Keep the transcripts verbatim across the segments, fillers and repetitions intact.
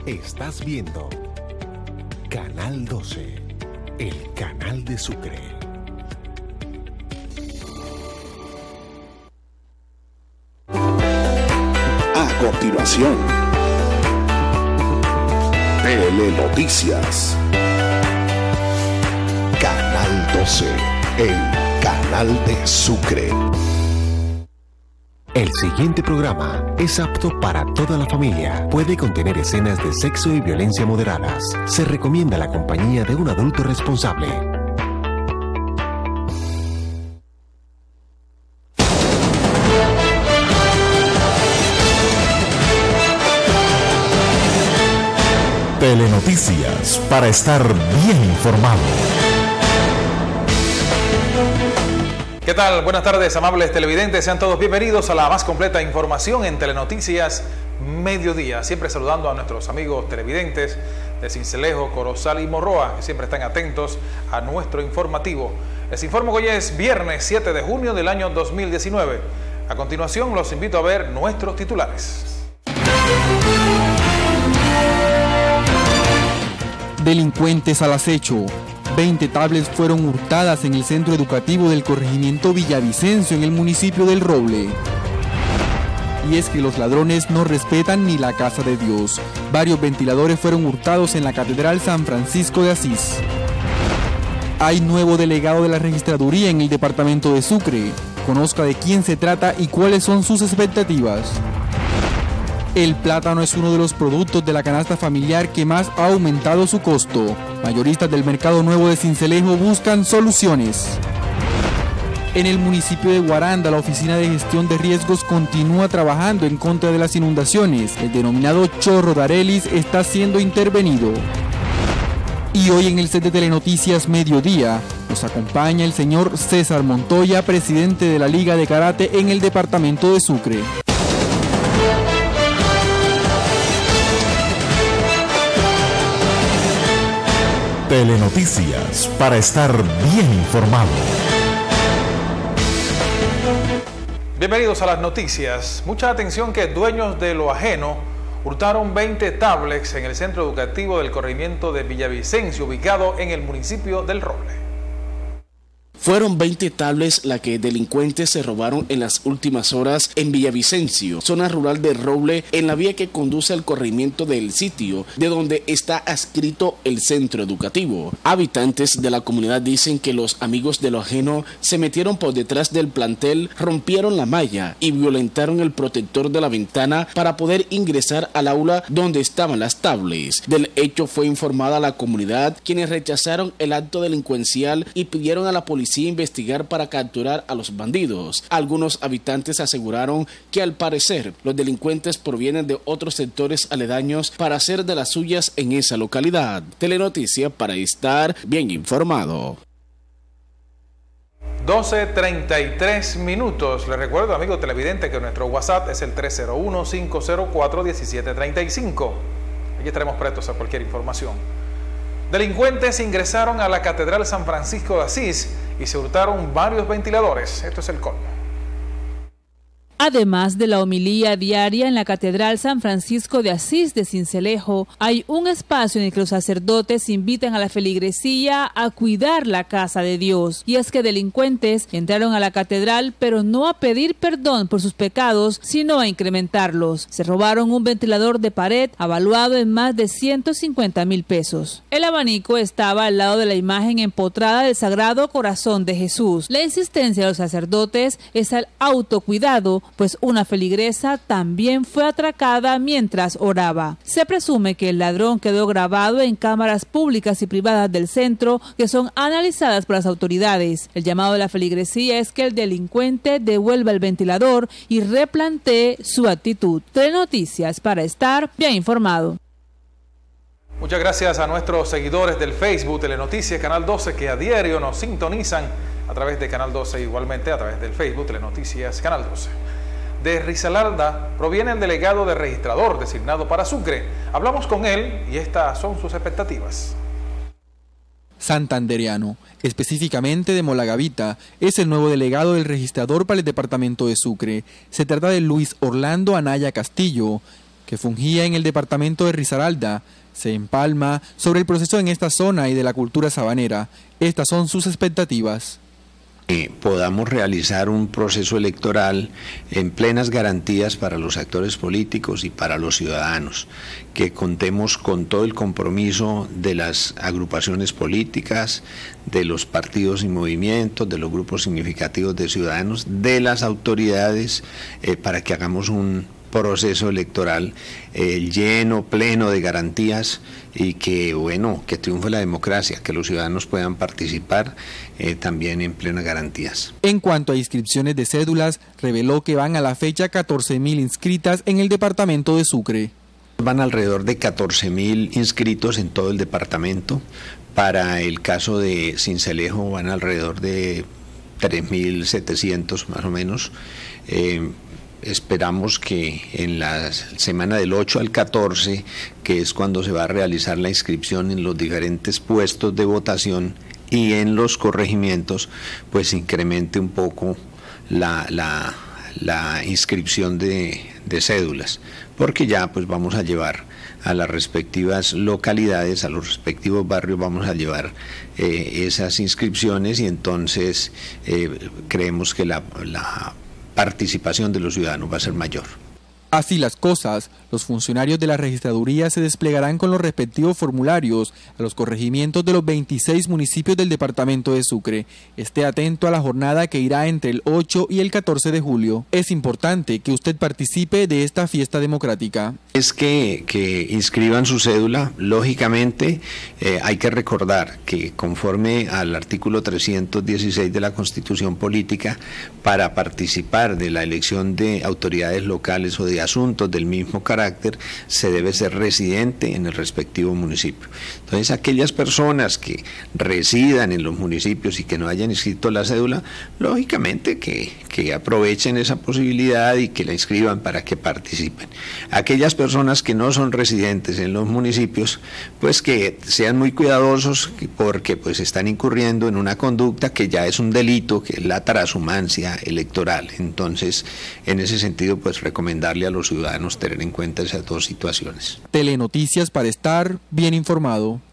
Estás viendo Canal doce, el canal de Sucre. A continuación, Telenoticias. Canal doce, el canal de Sucre. El siguiente programa es apto para toda la familia. Puede contener escenas de sexo y violencia moderadas. Se recomienda la compañía de un adulto responsable. Telenoticias, para estar bien informado. ¿Qué tal? Buenas tardes, amables televidentes. Sean todos bienvenidos a la más completa información en Telenoticias Mediodía. Siempre saludando a nuestros amigos televidentes de Sincelejo, Corozal y Morroa, que siempre están atentos a nuestro informativo. Les informo que hoy es viernes siete de junio del año dos mil diecinueve. A continuación los invito a ver nuestros titulares. Delincuentes al acecho. veinte tablets fueron hurtadas en el centro educativo del corregimiento Villavicencio en el municipio del Roble. Y es que los ladrones no respetan ni la casa de Dios. Varios ventiladores fueron hurtados en la Catedral San Francisco de Asís. Hay nuevo delegado de la registraduría en el departamento de Sucre. Conozca de quién se trata y cuáles son sus expectativas. El plátano es uno de los productos de la canasta familiar que más ha aumentado su costo. Mayoristas del Mercado Nuevo de Sincelejo buscan soluciones. En el municipio de Guaranda, la Oficina de Gestión de Riesgos continúa trabajando en contra de las inundaciones. El denominado Chorro de Arelis está siendo intervenido. Y hoy en el set de Telenoticias Mediodía nos acompaña el señor César Montoya, presidente de la Liga de Karate en el departamento de Sucre. Telenoticias, para estar bien informado. Bienvenidos a las noticias. Mucha atención que dueños de lo ajeno hurtaron veinte tablets en el centro educativo del corregimiento de Villavicencio, ubicado en el municipio del Roble. Fueron veinte tablets la que delincuentes se robaron en las últimas horas en Villavicencio, zona rural de Roble, en la vía que conduce al corregimiento del sitio, de donde está adscrito el centro educativo. Habitantes de la comunidad dicen que los amigos de lo ajeno se metieron por detrás del plantel, rompieron la malla y violentaron el protector de la ventana para poder ingresar al aula donde estaban las tablets. Del hecho fue informada la comunidad, quienes rechazaron el acto delincuencial y pidieron a la policía investigar para capturar a los bandidos. Algunos habitantes aseguraron que al parecer los delincuentes provienen de otros sectores aledaños para hacer de las suyas en esa localidad. Telenoticia para estar bien informado. doce treinta y tres minutos. Les recuerdo, amigo televidente, que nuestro WhatsApp es el tres cero uno, cinco cero cuatro, uno siete tres cinco. Aquí estaremos prestos a cualquier información. Delincuentes ingresaron a la Catedral San Francisco de Asís y se hurtaron varios ventiladores. Esto es el colmo. Además de la homilía diaria en la Catedral San Francisco de Asís de Sincelejo, hay un espacio en el que los sacerdotes invitan a la feligresía a cuidar la casa de Dios. Y es que delincuentes entraron a la catedral, pero no a pedir perdón por sus pecados, sino a incrementarlos. Se robaron un ventilador de pared avaluado en más de ciento cincuenta mil pesos. El abanico estaba al lado de la imagen empotrada del Sagrado Corazón de Jesús. La insistencia de los sacerdotes es al autocuidado, pues una feligresa también fue atracada mientras oraba. Se presume que el ladrón quedó grabado en cámaras públicas y privadas del centro, que son analizadas por las autoridades. El llamado de la feligresía es que el delincuente devuelva el ventilador y replantee su actitud. Telenoticias, para estar bien informado. Muchas gracias a nuestros seguidores del Facebook Telenoticias Canal doce, que a diario nos sintonizan a través de Canal doce, igualmente a través del Facebook Telenoticias Canal doce. De Risaralda proviene el delegado de registrador designado para Sucre. Hablamos con él y estas son sus expectativas. Santandereano, específicamente de Molagavita, es el nuevo delegado del registrador para el departamento de Sucre. Se trata de Luis Orlando Anaya Castillo, que fungía en el departamento de Risaralda, se empalma sobre el proceso en esta zona y de la cultura sabanera. Estas son sus expectativas. Que podamos realizar un proceso electoral en plenas garantías para los actores políticos y para los ciudadanos, que contemos con todo el compromiso de las agrupaciones políticas, de los partidos y movimientos, de los grupos significativos de ciudadanos, de las autoridades, eh, para que hagamos un proceso electoral eh, lleno, pleno de garantías y que, bueno, que triunfe la democracia, que los ciudadanos puedan participar eh, también en plenas garantías. En cuanto a inscripciones de cédulas, reveló que van a la fecha catorce mil inscritas en el departamento de Sucre. Van alrededor de catorce mil inscritos en todo el departamento. Para el caso de Sincelejo van alrededor de tres mil setecientos más o menos. Eh, Esperamos que en la semana del ocho al catorce, que es cuando se va a realizar la inscripción en los diferentes puestos de votación y en los corregimientos, pues incremente un poco la, la, la inscripción de, de cédulas, porque ya pues vamos a llevar a las respectivas localidades, a los respectivos barrios, vamos a llevar eh, esas inscripciones y entonces eh, creemos que la, la participación de los ciudadanos va a ser mayor. Así las cosas, los funcionarios de la registraduría se desplegarán con los respectivos formularios a los corregimientos de los veintiséis municipios del departamento de Sucre. Esté atento a la jornada que irá entre el ocho y el catorce de julio. Es importante que usted participe de esta fiesta democrática. Es que, que inscriban su cédula. Lógicamente eh, hay que recordar que conforme al artículo trescientos dieciséis de la Constitución Política, para participar de la elección de autoridades locales o de asuntos del mismo carácter, se debe ser residente en el respectivo municipio. Entonces, aquellas personas que residan en los municipios y que no hayan inscrito la cédula, lógicamente que, que aprovechen esa posibilidad y que la inscriban para que participen. Aquellas personas que no son residentes en los municipios, pues que sean muy cuidadosos, porque pues están incurriendo en una conducta que ya es un delito, que es la transhumancia electoral. Entonces, en ese sentido, pues recomendarle a los ciudadanos tener en cuenta esas dos situaciones. Telenoticias para estar bien informado.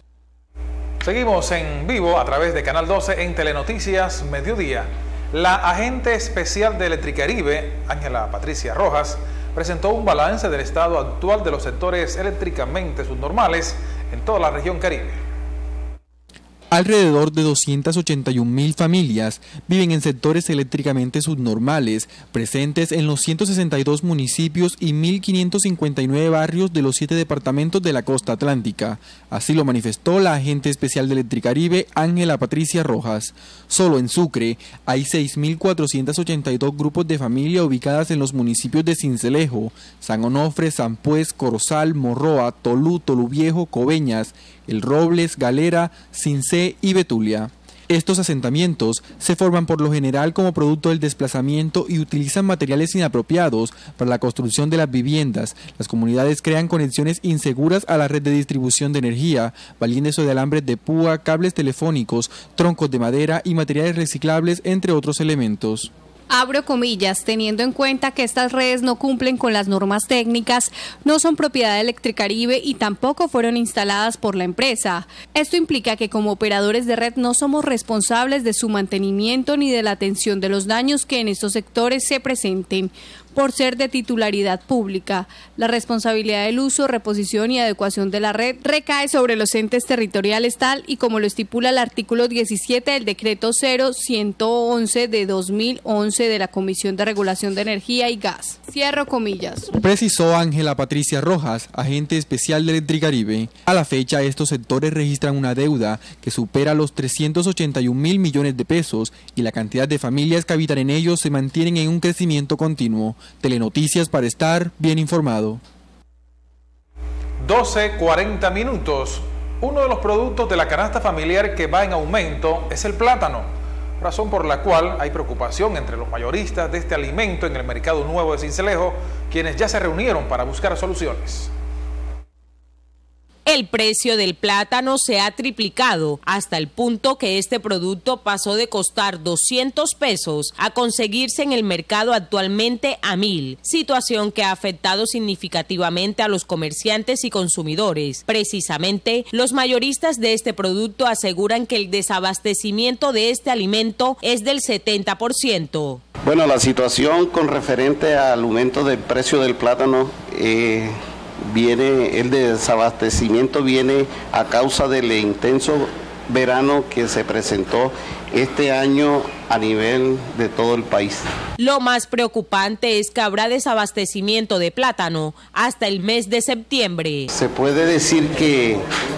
Seguimos en vivo a través de Canal doce en Telenoticias Mediodía. La agente especial de Electricaribe, Ángela Patricia Rojas, presentó un balance del estado actual de los sectores eléctricamente subnormales en toda la región Caribe. Alrededor de doscientas ochenta y un mil familias viven en sectores eléctricamente subnormales, presentes en los ciento sesenta y dos municipios y mil quinientos cincuenta y nueve barrios de los siete departamentos de la costa atlántica. Así lo manifestó la agente especial de Electricaribe, Ángela Patricia Rojas. Solo en Sucre hay seis mil cuatrocientos ochenta y dos grupos de familia ubicadas en los municipios de Sincelejo, San Onofre, San Pues, Corozal, Morroa, Tolú, Tolú Viejo, Coveñas, El Robles, Galera, Cincé y Betulia. Estos asentamientos se forman por lo general como producto del desplazamiento y utilizan materiales inapropiados para la construcción de las viviendas. Las comunidades crean conexiones inseguras a la red de distribución de energía, valiéndose de alambres de púa, cables telefónicos, troncos de madera y materiales reciclables, entre otros elementos. Abro comillas, teniendo en cuenta que estas redes no cumplen con las normas técnicas, no son propiedad de Electricaribe y tampoco fueron instaladas por la empresa. Esto implica que como operadores de red no somos responsables de su mantenimiento ni de la atención de los daños que en estos sectores se presenten. Por ser de titularidad pública, la responsabilidad del uso, reposición y adecuación de la red recae sobre los entes territoriales tal y como lo estipula el artículo diecisiete del decreto cero ciento once de dos mil once de la Comisión de Regulación de Energía y Gas. Cierro comillas. Precisó Ángela Patricia Rojas, agente especial de Electricaribe. A la fecha, estos sectores registran una deuda que supera los trescientos ochenta y un mil millones de pesos y la cantidad de familias que habitan en ellos se mantienen en un crecimiento continuo. Telenoticias para estar bien informado. doce cuarenta minutos. Uno de los productos de la canasta familiar que va en aumento es el plátano, razón por la cual hay preocupación entre los mayoristas de este alimento en el mercado nuevo de Sincelejo, quienes ya se reunieron para buscar soluciones. El precio del plátano se ha triplicado hasta el punto que este producto pasó de costar doscientos pesos a conseguirse en el mercado actualmente a mil, situación que ha afectado significativamente a los comerciantes y consumidores. Precisamente, los mayoristas de este producto aseguran que el desabastecimiento de este alimento es del setenta por ciento. Bueno, la situación con referente al aumento del precio del plátano eh... viene, el desabastecimiento viene a causa del intenso verano que se presentó este año a nivel de todo el país. Lo más preocupante es que habrá desabastecimiento de plátano hasta el mes de septiembre. Se puede decir que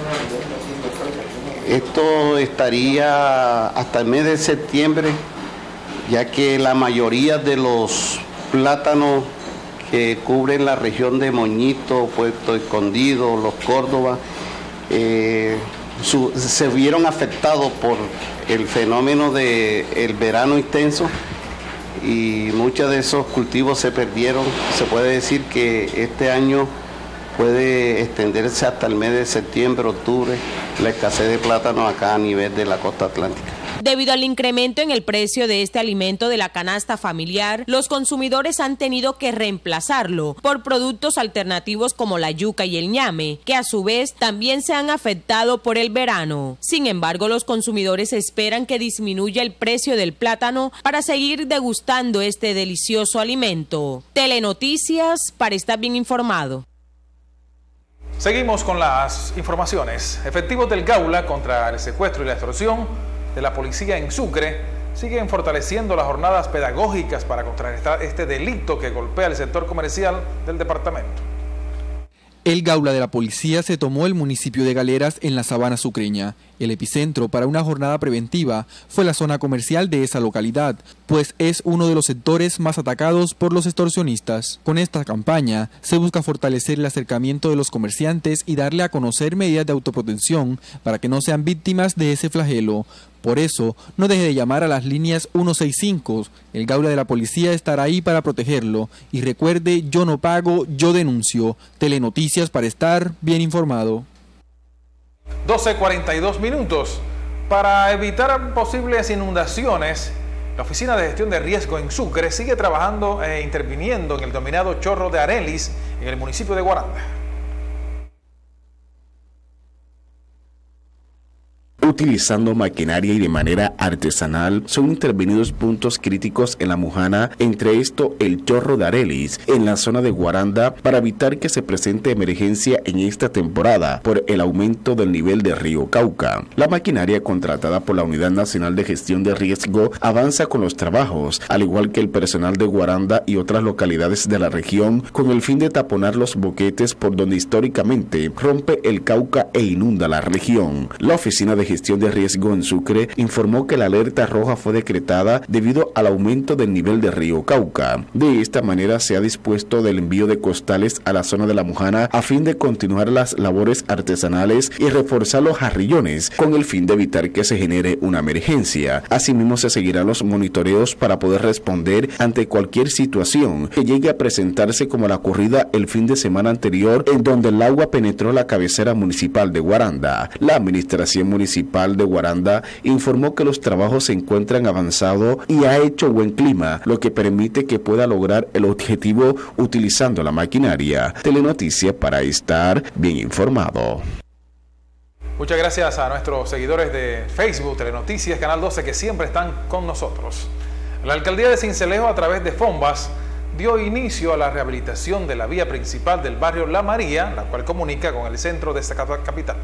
esto estaría hasta el mes de septiembre, ya que la mayoría de los plátanos que cubren la región de Moñito, Puerto Escondido, Los Córdoba, eh, su, se vieron afectados por el fenómeno del verano intenso y muchos de esos cultivos se perdieron. Se puede decir que este año puede extenderse hasta el mes de septiembre, octubre, la escasez de plátano acá a nivel de la costa atlántica. Debido al incremento en el precio de este alimento de la canasta familiar, los consumidores han tenido que reemplazarlo por productos alternativos como la yuca y el ñame, que a su vez también se han afectado por el verano. Sin embargo, los consumidores esperan que disminuya el precio del plátano para seguir degustando este delicioso alimento. Telenoticias, para estar bien informado. Seguimos con las informaciones. Efectivos del Gaula contra el secuestro y la extorsión de la policía en Sucre siguen fortaleciendo las jornadas pedagógicas para contrarrestar este delito que golpea el sector comercial del departamento. El Gaula de la policía se tomó el municipio de Galeras en la sabana sucreña. El epicentro para una jornada preventiva fue la zona comercial de esa localidad, pues es uno de los sectores más atacados por los extorsionistas. Con esta campaña se busca fortalecer el acercamiento de los comerciantes y darle a conocer medidas de autoprotección para que no sean víctimas de ese flagelo. Por eso, no deje de llamar a las líneas ciento sesenta y cinco. El Gaula de la policía estará ahí para protegerlo. Y recuerde, yo no pago, yo denuncio. Telenoticias para estar bien informado. doce cuarenta y dos minutos. Para evitar posibles inundaciones, la Oficina de Gestión de Riesgo en Sucre sigue trabajando e interviniendo en el denominado Chorro de Arelis en el municipio de Guaranda. Utilizando maquinaria y de manera artesanal, son intervenidos puntos críticos en la Mujana, entre esto el Chorro de Arelis, en la zona de Guaranda, para evitar que se presente emergencia en esta temporada por el aumento del nivel del río Cauca. La maquinaria contratada por la Unidad Nacional de Gestión de Riesgo avanza con los trabajos, al igual que el personal de Guaranda y otras localidades de la región, con el fin de taponar los boquetes por donde históricamente rompe el Cauca e inunda la región. La Oficina de Gestión de Riesgo en Sucre informó que la alerta roja fue decretada debido al aumento del nivel del río Cauca. De esta manera se ha dispuesto del envío de costales a la zona de la Mujana a fin de continuar las labores artesanales y reforzar los jarrillones con el fin de evitar que se genere una emergencia. Asimismo, se seguirán los monitoreos para poder responder ante cualquier situación que llegue a presentarse, como la ocurrida el fin de semana anterior, en donde el agua penetró la cabecera municipal de Guaranda. La administración municipal de Guaranda informó que los trabajos se encuentran avanzados y ha hecho buen clima, lo que permite que pueda lograr el objetivo utilizando la maquinaria. Telenoticia para estar bien informado. Muchas gracias a nuestros seguidores de Facebook, Telenoticias, Canal doce, que siempre están con nosotros. La alcaldía de Sincelejo, a través de Fombas, dio inicio a la rehabilitación de la vía principal del barrio La María, la cual comunica con el centro de esta capital.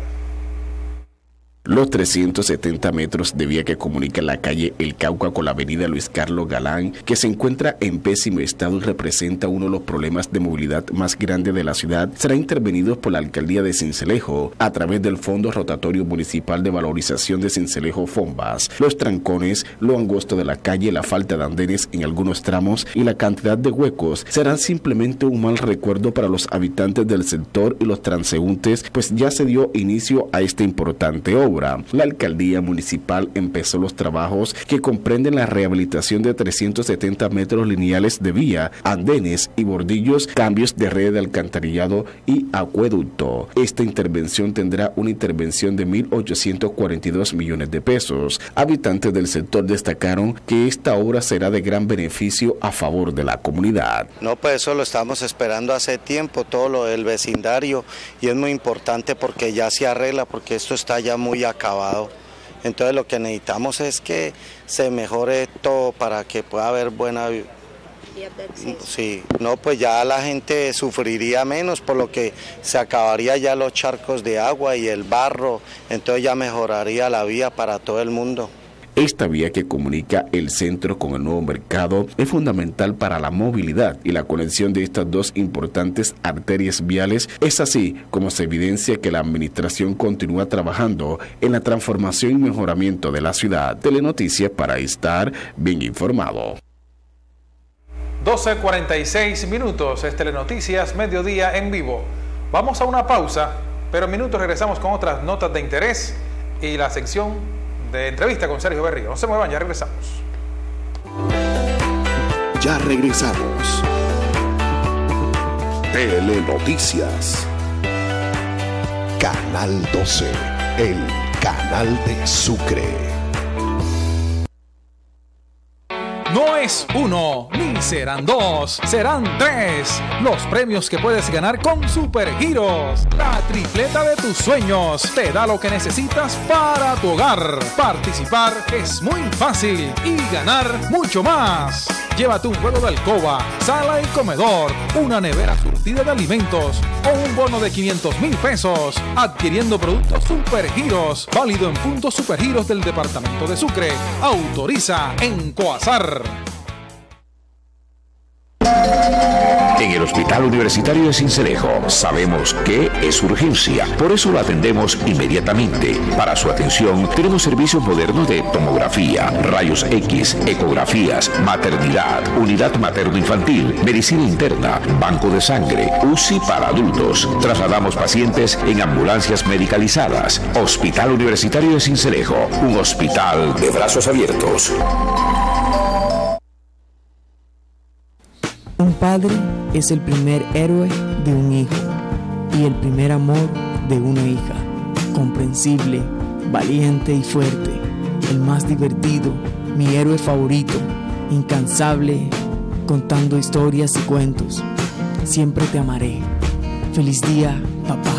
Los trescientos setenta metros de vía que comunica la calle El Cauca con la avenida Luis Carlos Galán, que se encuentra en pésimo estado y representa uno de los problemas de movilidad más grandes de la ciudad, será intervenido por la alcaldía de Sincelejo a través del Fondo Rotatorio Municipal de Valorización de Sincelejo Fombas. Los trancones, lo angosto de la calle, la falta de andenes en algunos tramos y la cantidad de huecos serán simplemente un mal recuerdo para los habitantes del sector y los transeúntes, pues ya se dio inicio a esta importante obra. obra. La alcaldía municipal empezó los trabajos que comprenden la rehabilitación de trescientos setenta metros lineales de vía, andenes y bordillos, cambios de red de alcantarillado y acueducto. Esta intervención tendrá una intervención de mil ochocientos cuarenta y dos millones de pesos. Habitantes del sector destacaron que esta obra será de gran beneficio a favor de la comunidad. No, pues eso lo estamos esperando hace tiempo, todo lo del vecindario, y es muy importante porque ya se arregla, porque esto está ya muy acabado. Entonces lo que necesitamos es que se mejore todo para que pueda haber buena... Sí, no, pues ya la gente sufriría menos, por lo que se acabaría ya los charcos de agua y el barro, entonces ya mejoraría la vía para todo el mundo. Esta vía que comunica el centro con el nuevo mercado es fundamental para la movilidad y la conexión de estas dos importantes arterias viales. Es así como se evidencia que la administración continúa trabajando en la transformación y mejoramiento de la ciudad. Telenoticias para estar bien informado. doce cuarenta y seis minutos, es Telenoticias Mediodía en vivo. Vamos a una pausa, pero en minutos regresamos con otras notas de interés y la sección de entrevista con Sergio Berrío. No se muevan, ya regresamos. Ya regresamos. Telenoticias. Canal doce, el canal de Sucre. No es uno, ni serán dos, serán tres los premios que puedes ganar con Supergiros. La tripleta de tus sueños te da lo que necesitas para tu hogar. Participar es muy fácil y ganar mucho más. Llévate un juego de alcoba, sala y comedor, una nevera surtida de alimentos o un bono de quinientos mil pesos adquiriendo productos Supergiros, válido en puntos Supergiros del departamento de Sucre. Autoriza en Coazar. En el Hospital Universitario de Sincelejo sabemos que es urgencia, por eso lo atendemos inmediatamente. Para su atención tenemos servicios modernos de tomografía, rayos X, ecografías, maternidad, unidad materno-infantil, medicina interna, banco de sangre, U C I para adultos. Trasladamos pacientes en ambulancias medicalizadas. Hospital Universitario de Sincelejo, un hospital de brazos abiertos. Un padre es el primer héroe de un hijo y el primer amor de una hija. Comprensible, valiente y fuerte, el más divertido, mi héroe favorito, incansable, contando historias y cuentos. Siempre te amaré. Feliz día, papá.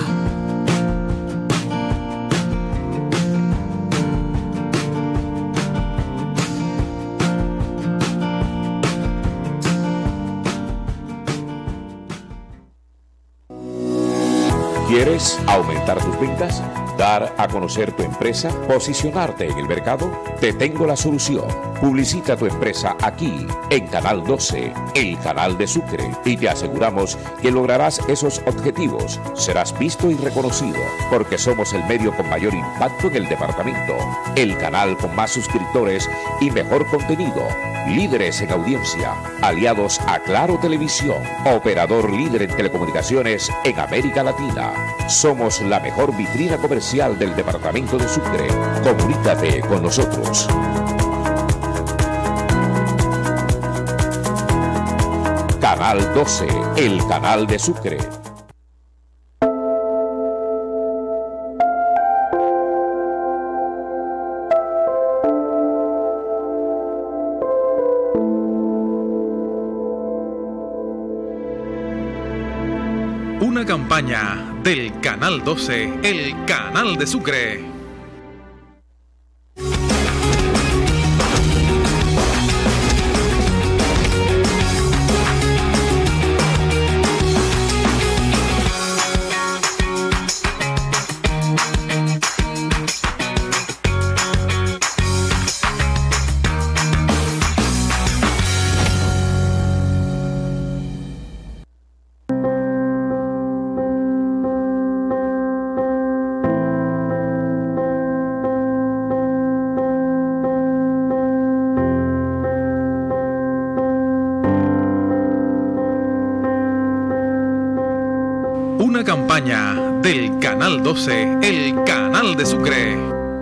¿Quieres aumentar tus ventas? ¿Dar a conocer tu empresa? ¿Posicionarte en el mercado? Te tengo la solución. Publicita tu empresa aquí, en Canal doce, el canal de Sucre, y te aseguramos que lograrás esos objetivos. Serás visto y reconocido, porque somos el medio con mayor impacto en el departamento, el canal con más suscriptores y mejor contenido, líderes en audiencia, aliados a Claro Televisión, operador líder en telecomunicaciones en América Latina. Somos la mejor vitrina comercial del departamento de Sucre. Comunícate con nosotros. Canal doce, el canal de Sucre. Una campaña del Canal doce, el canal de Sucre. Una campaña del Canal doce, el canal de Sucre.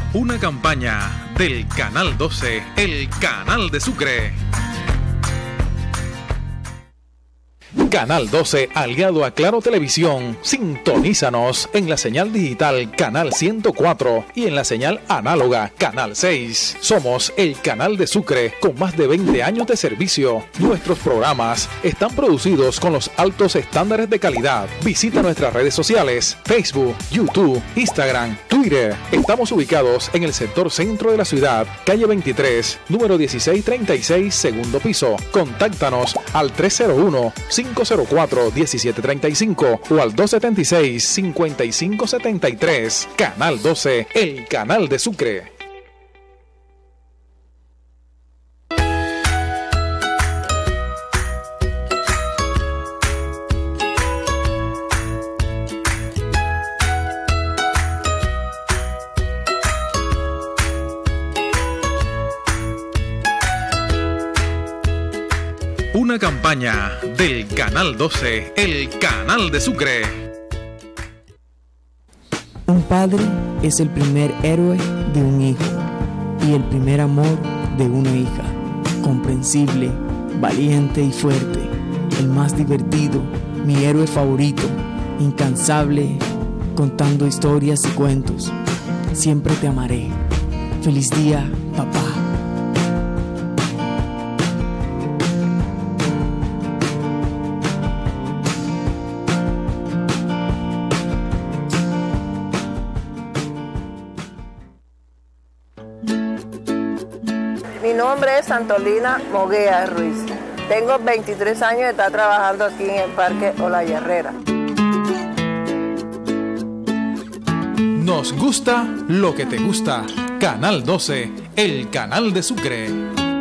Una campaña del Canal doce, el canal de Sucre. Canal doce, aliado a Claro Televisión. Sintonízanos en la señal digital Canal ciento cuatro y en la señal análoga Canal seis. Somos el canal de Sucre con más de veinte años de servicio. Nuestros programas están producidos con los altos estándares de calidad. Visita nuestras redes sociales, Facebook, YouTube, Instagram, Twitter. Estamos ubicados en el sector centro de la ciudad, calle veintitrés, número dieciséis treinta y seis, segundo piso. Contáctanos al tres cero uno, cinco cero cuatro, uno siete tres cinco o al dos siete seis, cinco cinco siete tres. Canal doce, el canal de Sucre. Una campaña del Canal doce, el canal de Sucre. Un padre es el primer héroe de un hijo y el primer amor de una hija. Comprensible, valiente y fuerte, el más divertido, mi héroe favorito, incansable, contando historias y cuentos. Siempre te amaré. Feliz día, papá. Mi nombre es Antolina Moguea Ruiz. Tengo veintitrés años de estar trabajando aquí en el Parque Olavarrera. Nos gusta lo que te gusta. Canal doce, el canal de Sucre.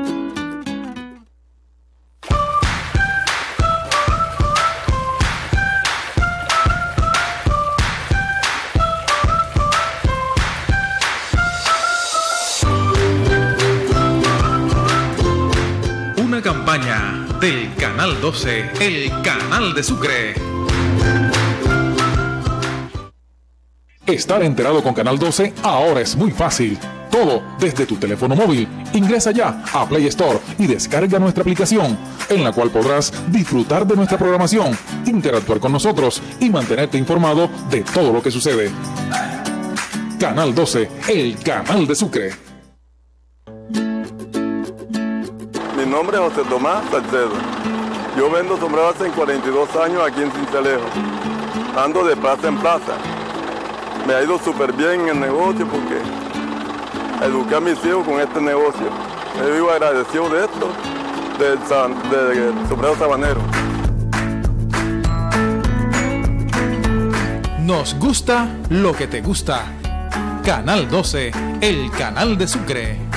Una campaña del Canal doce, el canal de Sucre. Estar enterado con Canal doce ahora es muy fácil. Todo desde tu teléfono móvil. Ingresa ya a Play Store y descarga nuestra aplicación, en la cual podrás disfrutar de nuestra programación, interactuar con nosotros y mantenerte informado de todo lo que sucede. Canal doce, el canal de Sucre. Mi nombre es José Tomás Salcedo. Yo vendo sombreros hace cuarenta y dos años aquí en Sincelejo. Ando de plaza en plaza. Me ha ido súper bien en el negocio porque eduqué a mis hijos con este negocio. Me vivo agradecido de esto, del, del sombrero sabanero. Nos gusta lo que te gusta. Canal doce, el canal de Sucre.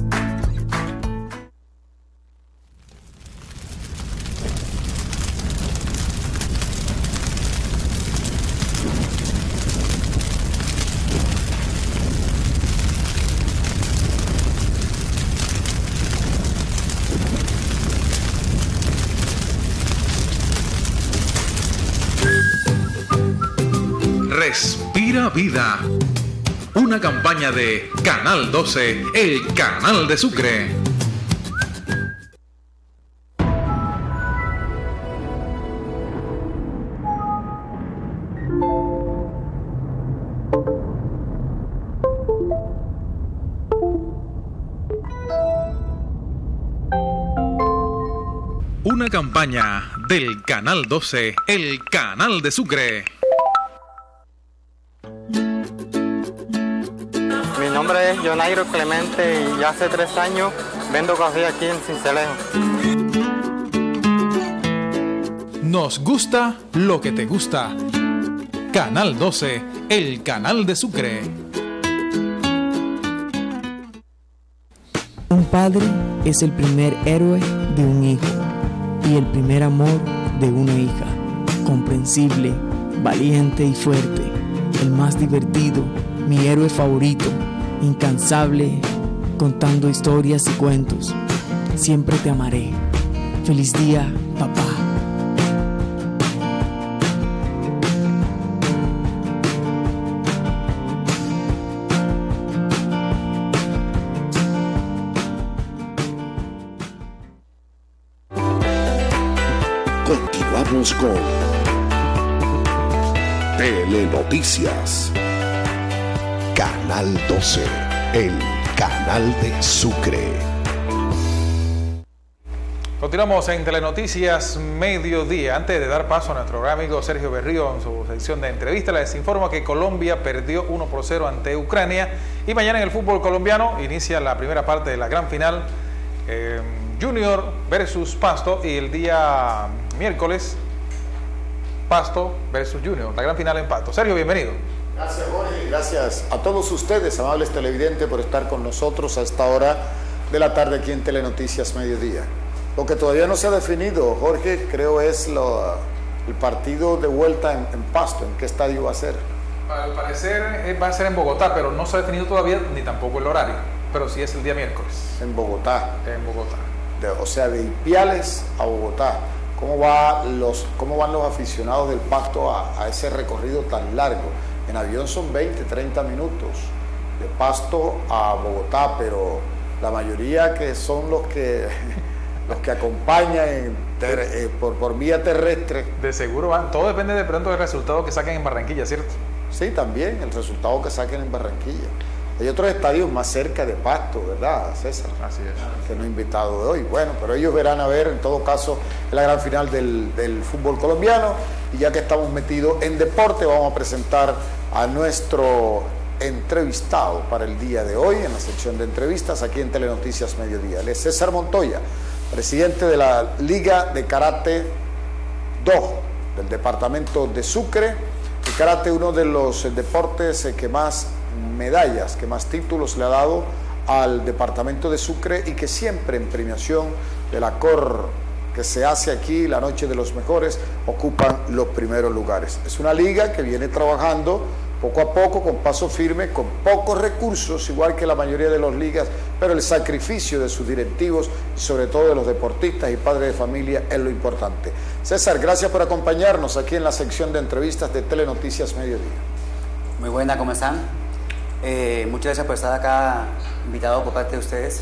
Respira vida. Una campaña de Canal doce, el canal de Sucre. Una campaña del Canal doce, el canal de Sucre. Mi nombre es Jonairo Clemente y hace tres años vendo café aquí en Sincelejo. Nos gusta lo que te gusta. Canal doce, el canal de Sucre. Un padre es el primer héroe de un hijo y el primer amor de una hija. Comprensible, valiente y fuerte, el más divertido, mi héroe favorito, incansable, contando historias y cuentos. Siempre te amaré. Feliz día, papá. Regresamos con Telenoticias. Canal doce, el canal de Sucre. Continuamos en Telenoticias Mediodía. Antes de dar paso a nuestro gran amigo Sergio Berrío en su sección de entrevista, les informo que Colombia perdió uno por cero ante Ucrania y mañana en el fútbol colombiano inicia la primera parte de la gran final, eh, Junior versus Pasto, y el día miércoles Pasto versus Junior, la gran final en Pasto. Sergio, bienvenido. Gracias, Jorge, gracias a todos ustedes, amables televidentes, por estar con nosotros a esta hora de la tarde aquí en Telenoticias Mediodía. Lo que todavía no se ha definido, Jorge, creo es lo, el partido de vuelta en, en Pasto. ¿En qué estadio va a ser? Al parecer va a ser en Bogotá, pero no se ha definido todavía ni tampoco el horario, pero sí es el día miércoles. En Bogotá. En Bogotá. De, o sea, de Ipiales a Bogotá. ¿Cómo, va los, cómo van los aficionados del Pasto a, a ese recorrido tan largo? En avión son veinte, treinta minutos de Pasto a Bogotá, pero la mayoría que son los que... los que acompañan en ter, eh, por, por vía terrestre. De seguro van, todo depende de pronto del resultado que saquen en Barranquilla, ¿cierto? Sí, también, el resultado que saquen en Barranquilla. Hay otros estadios más cerca de Pasto, ¿verdad, César? Así es. Que no he invitado de hoy. Bueno, pero ellos verán a ver, en todo caso, la gran final del, del fútbol colombiano. Y ya que estamos metidos en deporte, vamos a presentar a nuestro entrevistado para el día de hoy, en la sección de entrevistas, aquí en Telenoticias Mediodía. Él es César Montoya, presidente de la Liga de Karate dos del departamento de Sucre. El karate, uno de los deportes que más medallas, que más títulos le ha dado al departamento de Sucre, y que siempre en premiación de la C O R que se hace aquí, la Noche de los Mejores, ocupan los primeros lugares. Es una liga que viene trabajando poco a poco, con paso firme, con pocos recursos, igual que la mayoría de las ligas, pero el sacrificio de sus directivos y sobre todo de los deportistas y padres de familia es lo importante. César, gracias por acompañarnos aquí en la sección de entrevistas de Telenoticias Mediodía. Muy buena, ¿cómo están? Eh, muchas gracias por estar acá, invitado por parte de ustedes.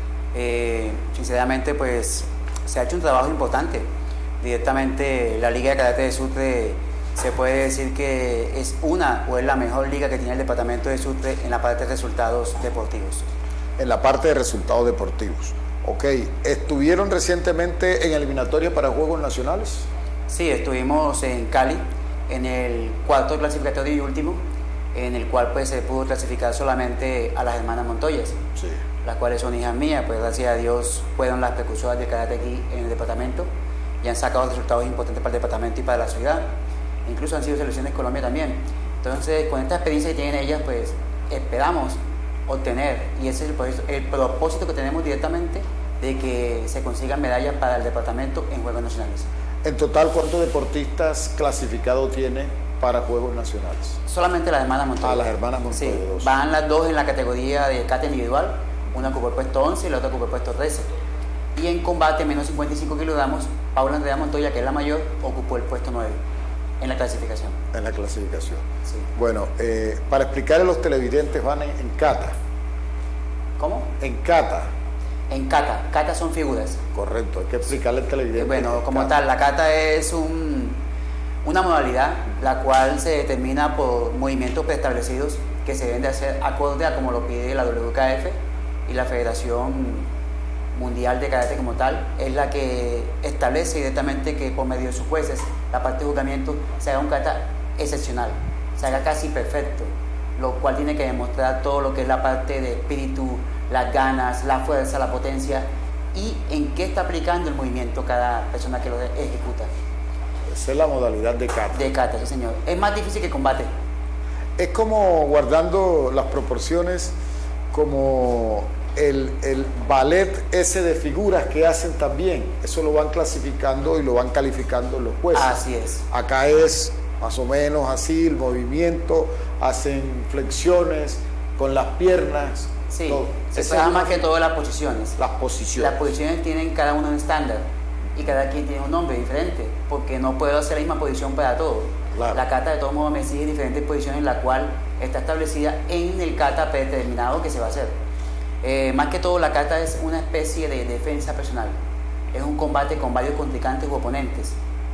Eh, sinceramente, pues, se ha hecho un trabajo importante. Directamente, la Liga de Karate de Sucre se puede decir que es una o es la mejor liga que tiene el departamento de Sucre en la parte de resultados deportivos. En la parte de resultados deportivos. Ok, ¿estuvieron recientemente en eliminatoria para Juegos Nacionales? Sí, estuvimos en Cali, en el cuarto clasificatorio y último, en el cual pues se pudo clasificar solamente a las hermanas Montoyas, sí, las cuales son hijas mías, pues gracias a Dios fueron las precursoras de karate aquí en el departamento y han sacado resultados importantes para el departamento y para la ciudad. Incluso han sido selecciones Colombia también. Entonces, con esta experiencia que tienen ellas, pues esperamos obtener, y ese es el, el propósito que tenemos directamente, de que se consigan medallas para el departamento en Juegos Nacionales. En total, ¿cuántos deportistas clasificados tiene para Juegos Nacionales? Solamente las hermanas Montoya. Ah, las hermanas Montoya. Sí, dos. Van las dos en la categoría de kata individual, una ocupó el puesto once y la otra ocupó el puesto trece. Y en combate menos cincuenta y cinco kilogramos, Paula Andrea Montoya, que es la mayor, ocupó el puesto nueve. En la clasificación. En la clasificación. Sí. Bueno, eh, para explicarle a los televidentes, van en, en kata. ¿Cómo? En kata. En kata. Kata son figuras. Correcto, hay que explicarle al televidente. Bueno, como kata. tal, la kata es un, una modalidad la cual se determina por movimientos preestablecidos que se deben de hacer acorde a como lo pide la W K F y la Federación Mundial de Karate como tal, es la que establece directamente que por medio de sus jueces, la parte de juzgamiento, se haga un kata excepcional, se haga casi perfecto, lo cual tiene que demostrar todo lo que es la parte de espíritu, las ganas, la fuerza, la potencia y en qué está aplicando el movimiento cada persona que lo ejecuta. Esa es la modalidad de kata. De kata, sí señor. Es más difícil que combate. Es como, guardando las proporciones, como El, el ballet ese de figuras que hacen también, eso lo van clasificando y lo van calificando los jueces. Así es. Acá es más o menos así, el movimiento, hacen flexiones con las piernas. Sí, todo. Se trabaja más que todo las posiciones. Las posiciones. Las posiciones tienen cada uno un estándar y cada quien tiene un nombre diferente, porque no puedo hacer la misma posición para todos. Claro. La kata de todos modos me exige diferentes posiciones, la cual está establecida en el kata predeterminado que se va a hacer. Eh, más que todo, la kata es una especie de defensa personal. Es un combate con varios contrincantes u oponentes,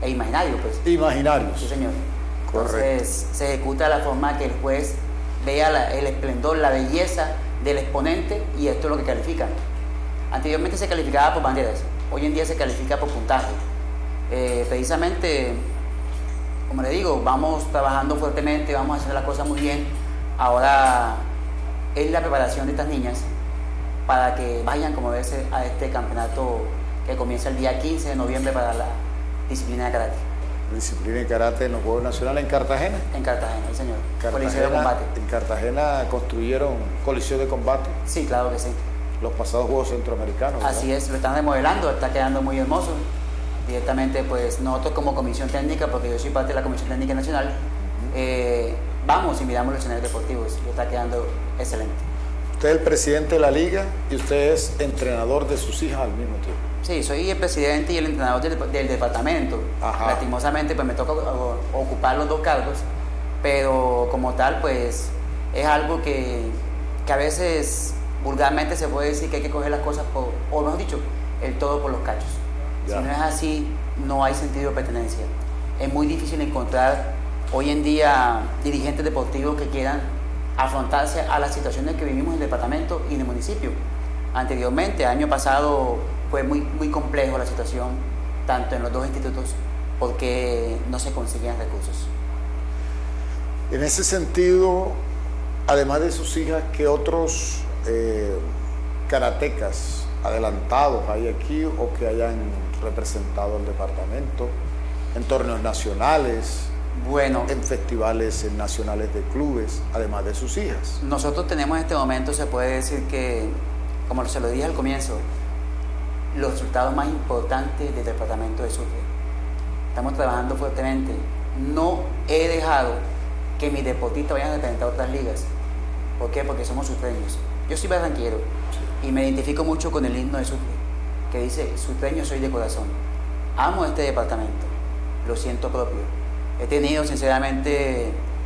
e imaginarios, pues. Imaginarios. Sí, señor. Correcto. Entonces, se ejecuta de la forma que el juez vea la, el esplendor, la belleza del exponente, y esto es lo que califica. Anteriormente se calificaba por banderas, hoy en día se califica por puntaje. Eh, precisamente, como le digo, vamos trabajando fuertemente, vamos haciendo las cosas muy bien. Ahora es la preparación de estas niñas para que vayan, como debe ser, a este campeonato que comienza el día quince de noviembre para la disciplina de karate. Disciplina de karate en los Juegos Nacionales en Cartagena. En Cartagena, sí, señor. Cartagena, Coliseo de combate. En Cartagena construyeron coliseo de combate. Sí, claro que sí. Los pasados Juegos Centroamericanos, ¿verdad? Así es, lo están remodelando, está quedando muy hermoso. Directamente, pues nosotros como comisión técnica, porque yo soy parte de la Comisión Técnica Nacional, uh-huh. eh, vamos y miramos los escenarios deportivos, y está quedando excelente. Usted es el presidente de la liga y usted es entrenador de sus hijas al mismo tiempo. Sí, soy el presidente y el entrenador del, del departamento. Ajá. Lastimosamente, pues me toca ocupar los dos cargos, pero como tal, pues es algo que, que a veces vulgarmente se puede decir que hay que coger las cosas por, o mejor dicho, el todo por los cachos. Ya. Si no es así, no hay sentido de pertenencia. Es muy difícil encontrar hoy en día dirigentes deportivos que quieran afrontarse a las situaciones que vivimos en el departamento y en el municipio. Anteriormente, año pasado, fue muy, muy complejo la situación, tanto en los dos institutos, porque no se conseguían recursos. En ese sentido, además de sus hijas, ¿qué otros eh, karatecas adelantados hay aquí o que hayan representado el departamento en torneos nacionales, bueno, en festivales nacionales de clubes, además de sus hijas? Nosotros tenemos en este momento, se puede decir que, como se lo dije al comienzo, los resultados más importantes del departamento de Sucre. Estamos trabajando fuertemente. No he dejado que mis deportistas vayan a representar otras ligas. ¿Por qué? Porque somos sucreños. Yo soy barranquero, sí, y me identifico mucho con el himno de Sucre, que dice: sucreño soy de corazón. Amo este departamento, lo siento propio. He tenido sinceramente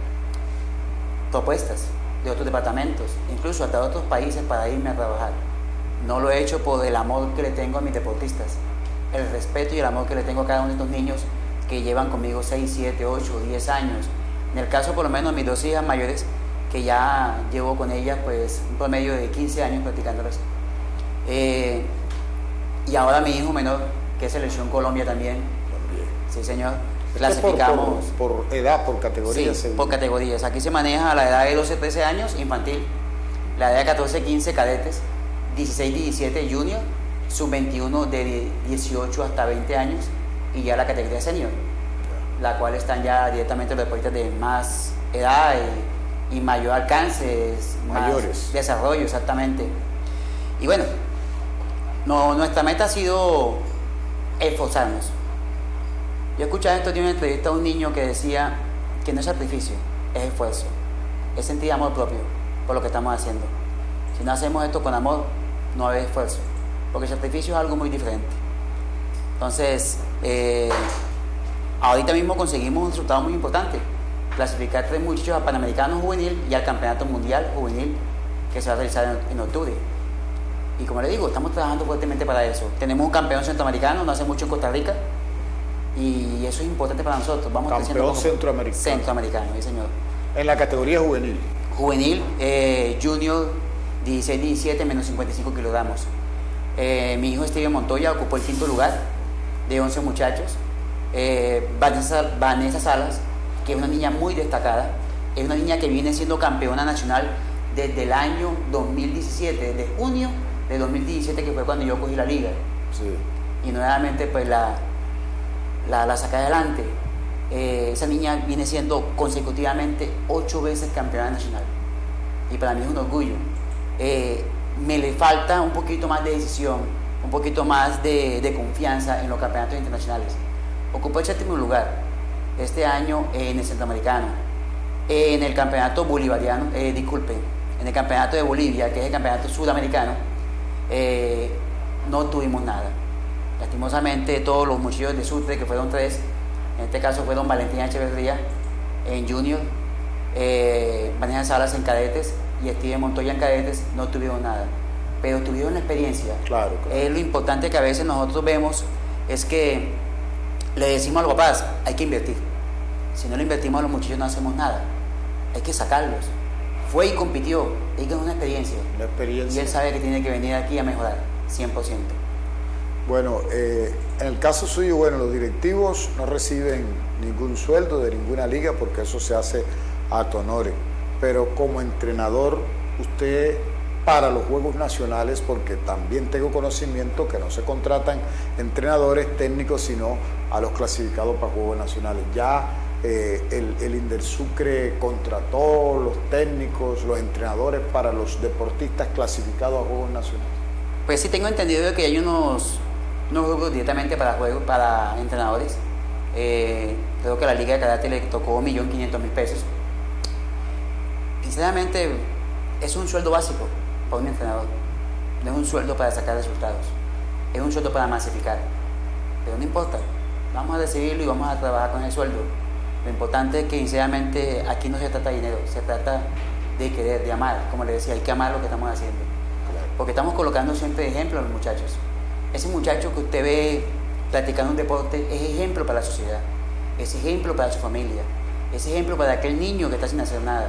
propuestas de otros departamentos, incluso hasta de otros países, para irme a trabajar. No lo he hecho por el amor que le tengo a mis deportistas, el respeto y el amor que le tengo a cada uno de estos niños que llevan conmigo seis, siete, ocho, diez años. En el caso por lo menos de mis dos hijas mayores, que ya llevo con ellas pues un promedio de quince años practicándolas. Eh, y ahora mi hijo menor, que es Selección Colombia también. También. Sí, señor. Clasificamos. Por, por, por edad, por categorías. Sí, por categorías. Aquí se maneja la edad de doce, trece años, infantil, la edad de catorce, quince, cadetes, dieciséis, diecisiete, junior, sub veintiuno de dieciocho hasta veinte años, y ya la categoría senior, la cual están ya directamente los deportistas de más edad y, y mayor alcance, mayores, más desarrollo, exactamente. Y bueno, no, nuestra meta ha sido esforzarnos. Yo escuchaba esto de una entrevista a un niño que decía que no es sacrificio, es esfuerzo, es sentir amor propio por lo que estamos haciendo. Si no hacemos esto con amor, no hay esfuerzo, porque el sacrificio es algo muy diferente. Entonces, eh, ahorita mismo conseguimos un resultado muy importante: clasificar tres muchachos a Panamericanos Juvenil y al Campeonato Mundial Juvenil, que se va a realizar en, en octubre. Y como le digo, estamos trabajando fuertemente para eso. Tenemos un campeón centroamericano, no hace mucho en Costa Rica, y eso es importante para nosotros. Vamos campeón centroamericano. Centroamericano, sí, señor. En la categoría juvenil. Juvenil, eh, junior, dieciséis, diecisiete, menos cincuenta y cinco kilogramos. Eh, mi hijo Steven Montoya ocupó el quinto lugar de once muchachos. Eh, Vanessa, Vanessa Salas, que es una niña muy destacada, es una niña que viene siendo campeona nacional desde el año dos mil diecisiete, desde junio de dos mil diecisiete, que fue cuando yo cogí la liga. Sí. Y nuevamente pues la, la, la saqué adelante. Eh, esa niña viene siendo consecutivamente ocho veces campeona nacional, y para mí es un orgullo. Eh, me le falta un poquito más de decisión, un poquito más de, de confianza en los campeonatos internacionales. Ocupó el séptimo lugar este año en el centroamericano, en el campeonato bolivariano, eh, disculpe, en el campeonato de Bolivia, que es el campeonato sudamericano, eh, no tuvimos nada. Lastimosamente, todos los muchachos de Sucre, que fueron tres, en este caso fueron Valentina Echeverría en junior, eh, Vanessa Salas en cadetes y Steven Montoya en cadetes, no tuvieron nada, pero tuvieron la experiencia. Claro, claro. Eh, lo importante que a veces nosotros vemos es que le decimos a los papás, hay que invertir. Si no lo invertimos a los muchachos no hacemos nada. Hay que sacarlos. Fue y compitió, hay que dar una experiencia. Una experiencia. Y él sabe que tiene que venir aquí a mejorar, cien por ciento. Bueno, eh, en el caso suyo, bueno, los directivos no reciben ningún sueldo de ninguna liga porque eso se hace a tu honor. Pero como entrenador, usted para los Juegos Nacionales, porque también tengo conocimiento que no se contratan entrenadores técnicos, sino a los clasificados para Juegos Nacionales. Ya eh, el, el Indersucre contrató los técnicos, los entrenadores para los deportistas clasificados a Juegos Nacionales. Pues sí, tengo entendido de que hay unos, unos grupos directamente para juegos, para entrenadores. Eh, creo que a la Liga de Karate le tocó un millón quinientos mil pesos. Sinceramente, es un sueldo básico para un entrenador. No es un sueldo para sacar resultados. Es un sueldo para masificar. Pero no importa. Vamos a recibirlo y vamos a trabajar con el sueldo. Lo importante es que, sinceramente, aquí no se trata de dinero. Se trata de querer, de amar. Como le decía, hay que amar lo que estamos haciendo. Porque estamos colocando siempre ejemplos a los muchachos. Ese muchacho que usted ve practicando un deporte es ejemplo para la sociedad. Es ejemplo para su familia. Es ejemplo para aquel niño que está sin hacer nada.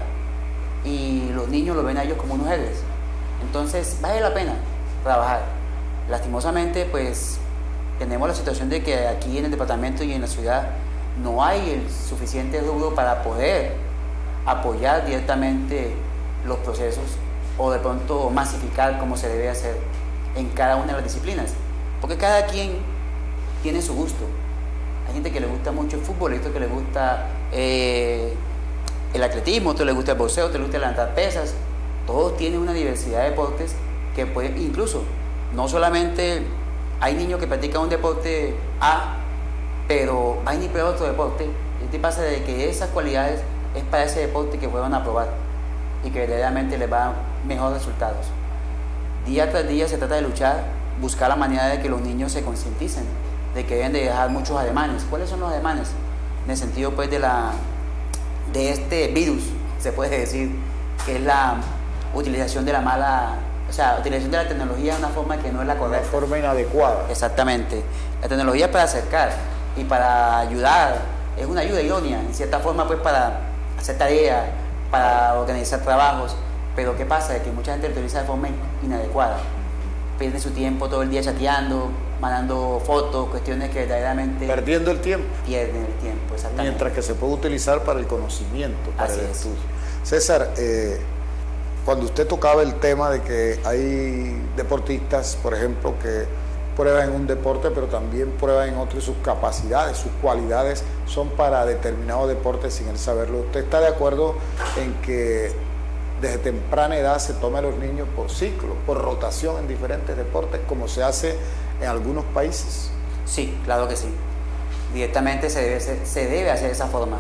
Y los niños lo ven a ellos como unos héroes. Entonces vale la pena trabajar. Lastimosamente, pues tenemos la situación de que aquí en el departamento y en la ciudad no hay el suficiente rubro para poder apoyar directamente los procesos o de pronto masificar como se debe hacer en cada una de las disciplinas, porque cada quien tiene su gusto. Hay gente que le gusta mucho el fútbol, hay otro que le gusta eh, el atletismo, otro le gusta el boxeo, otro le gusta levantar pesas. Todos tienen una diversidad de deportes que pueden, incluso, no solamente hay niños que practican un deporte A, pero hay ni peor otro deporte. Y te pasa de que esas cualidades es para ese deporte que fueron a probar y que verdaderamente les va a dar mejores resultados. Día tras día se trata de luchar, buscar la manera de que los niños se concienticen, de que deben de dejar muchos ademanes. ¿Cuáles son los ademanes? En el sentido pues de, la, de este virus, se puede decir, que es la utilización de la mala, o sea, utilización de la tecnología de una forma que no es la correcta. De forma inadecuada. Exactamente. La tecnología es para acercar y para ayudar, es una ayuda idónea, en cierta forma pues para hacer tareas, para organizar trabajos, pero ¿qué pasa? Que mucha gente lo utiliza de forma inadecuada. Pierde su tiempo todo el día chateando, mandando fotos, cuestiones que verdaderamente... Perdiendo el tiempo. Pierden el tiempo, exactamente. Mientras que se puede utilizar para el conocimiento, para Así el es. estudio. César, eh, cuando usted tocaba el tema de que hay deportistas, por ejemplo, que prueban en un deporte, pero también prueban en otro y sus capacidades, sus cualidades son para determinados deportes sin él saberlo. ¿Usted está de acuerdo en que desde temprana edad se tome a los niños por ciclo, por rotación en diferentes deportes, como se hace en algunos países? Sí, claro que sí. Directamente se debe, se, se debe hacer de esa forma.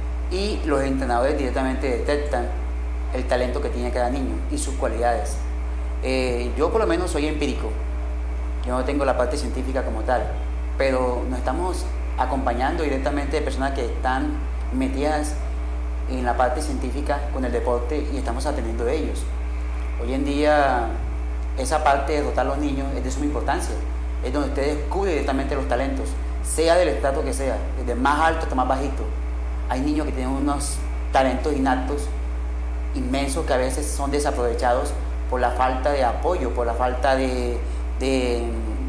Y los entrenadores directamente detectan el talento que tiene cada niño y sus cualidades. Eh, yo por lo menos soy empírico. Yo no tengo la parte científica como tal, pero nos estamos acompañando directamente de personas que están metidas en la parte científica con el deporte y estamos atendiendo de ellos. Hoy en día esa parte de dotar a los niños es de suma importancia, es donde usted descubre directamente los talentos, sea del estrato que sea, desde más alto hasta más bajito. Hay niños que tienen unos talentos innatos inmensos que a veces son desaprovechados por la falta de apoyo, por la falta de de,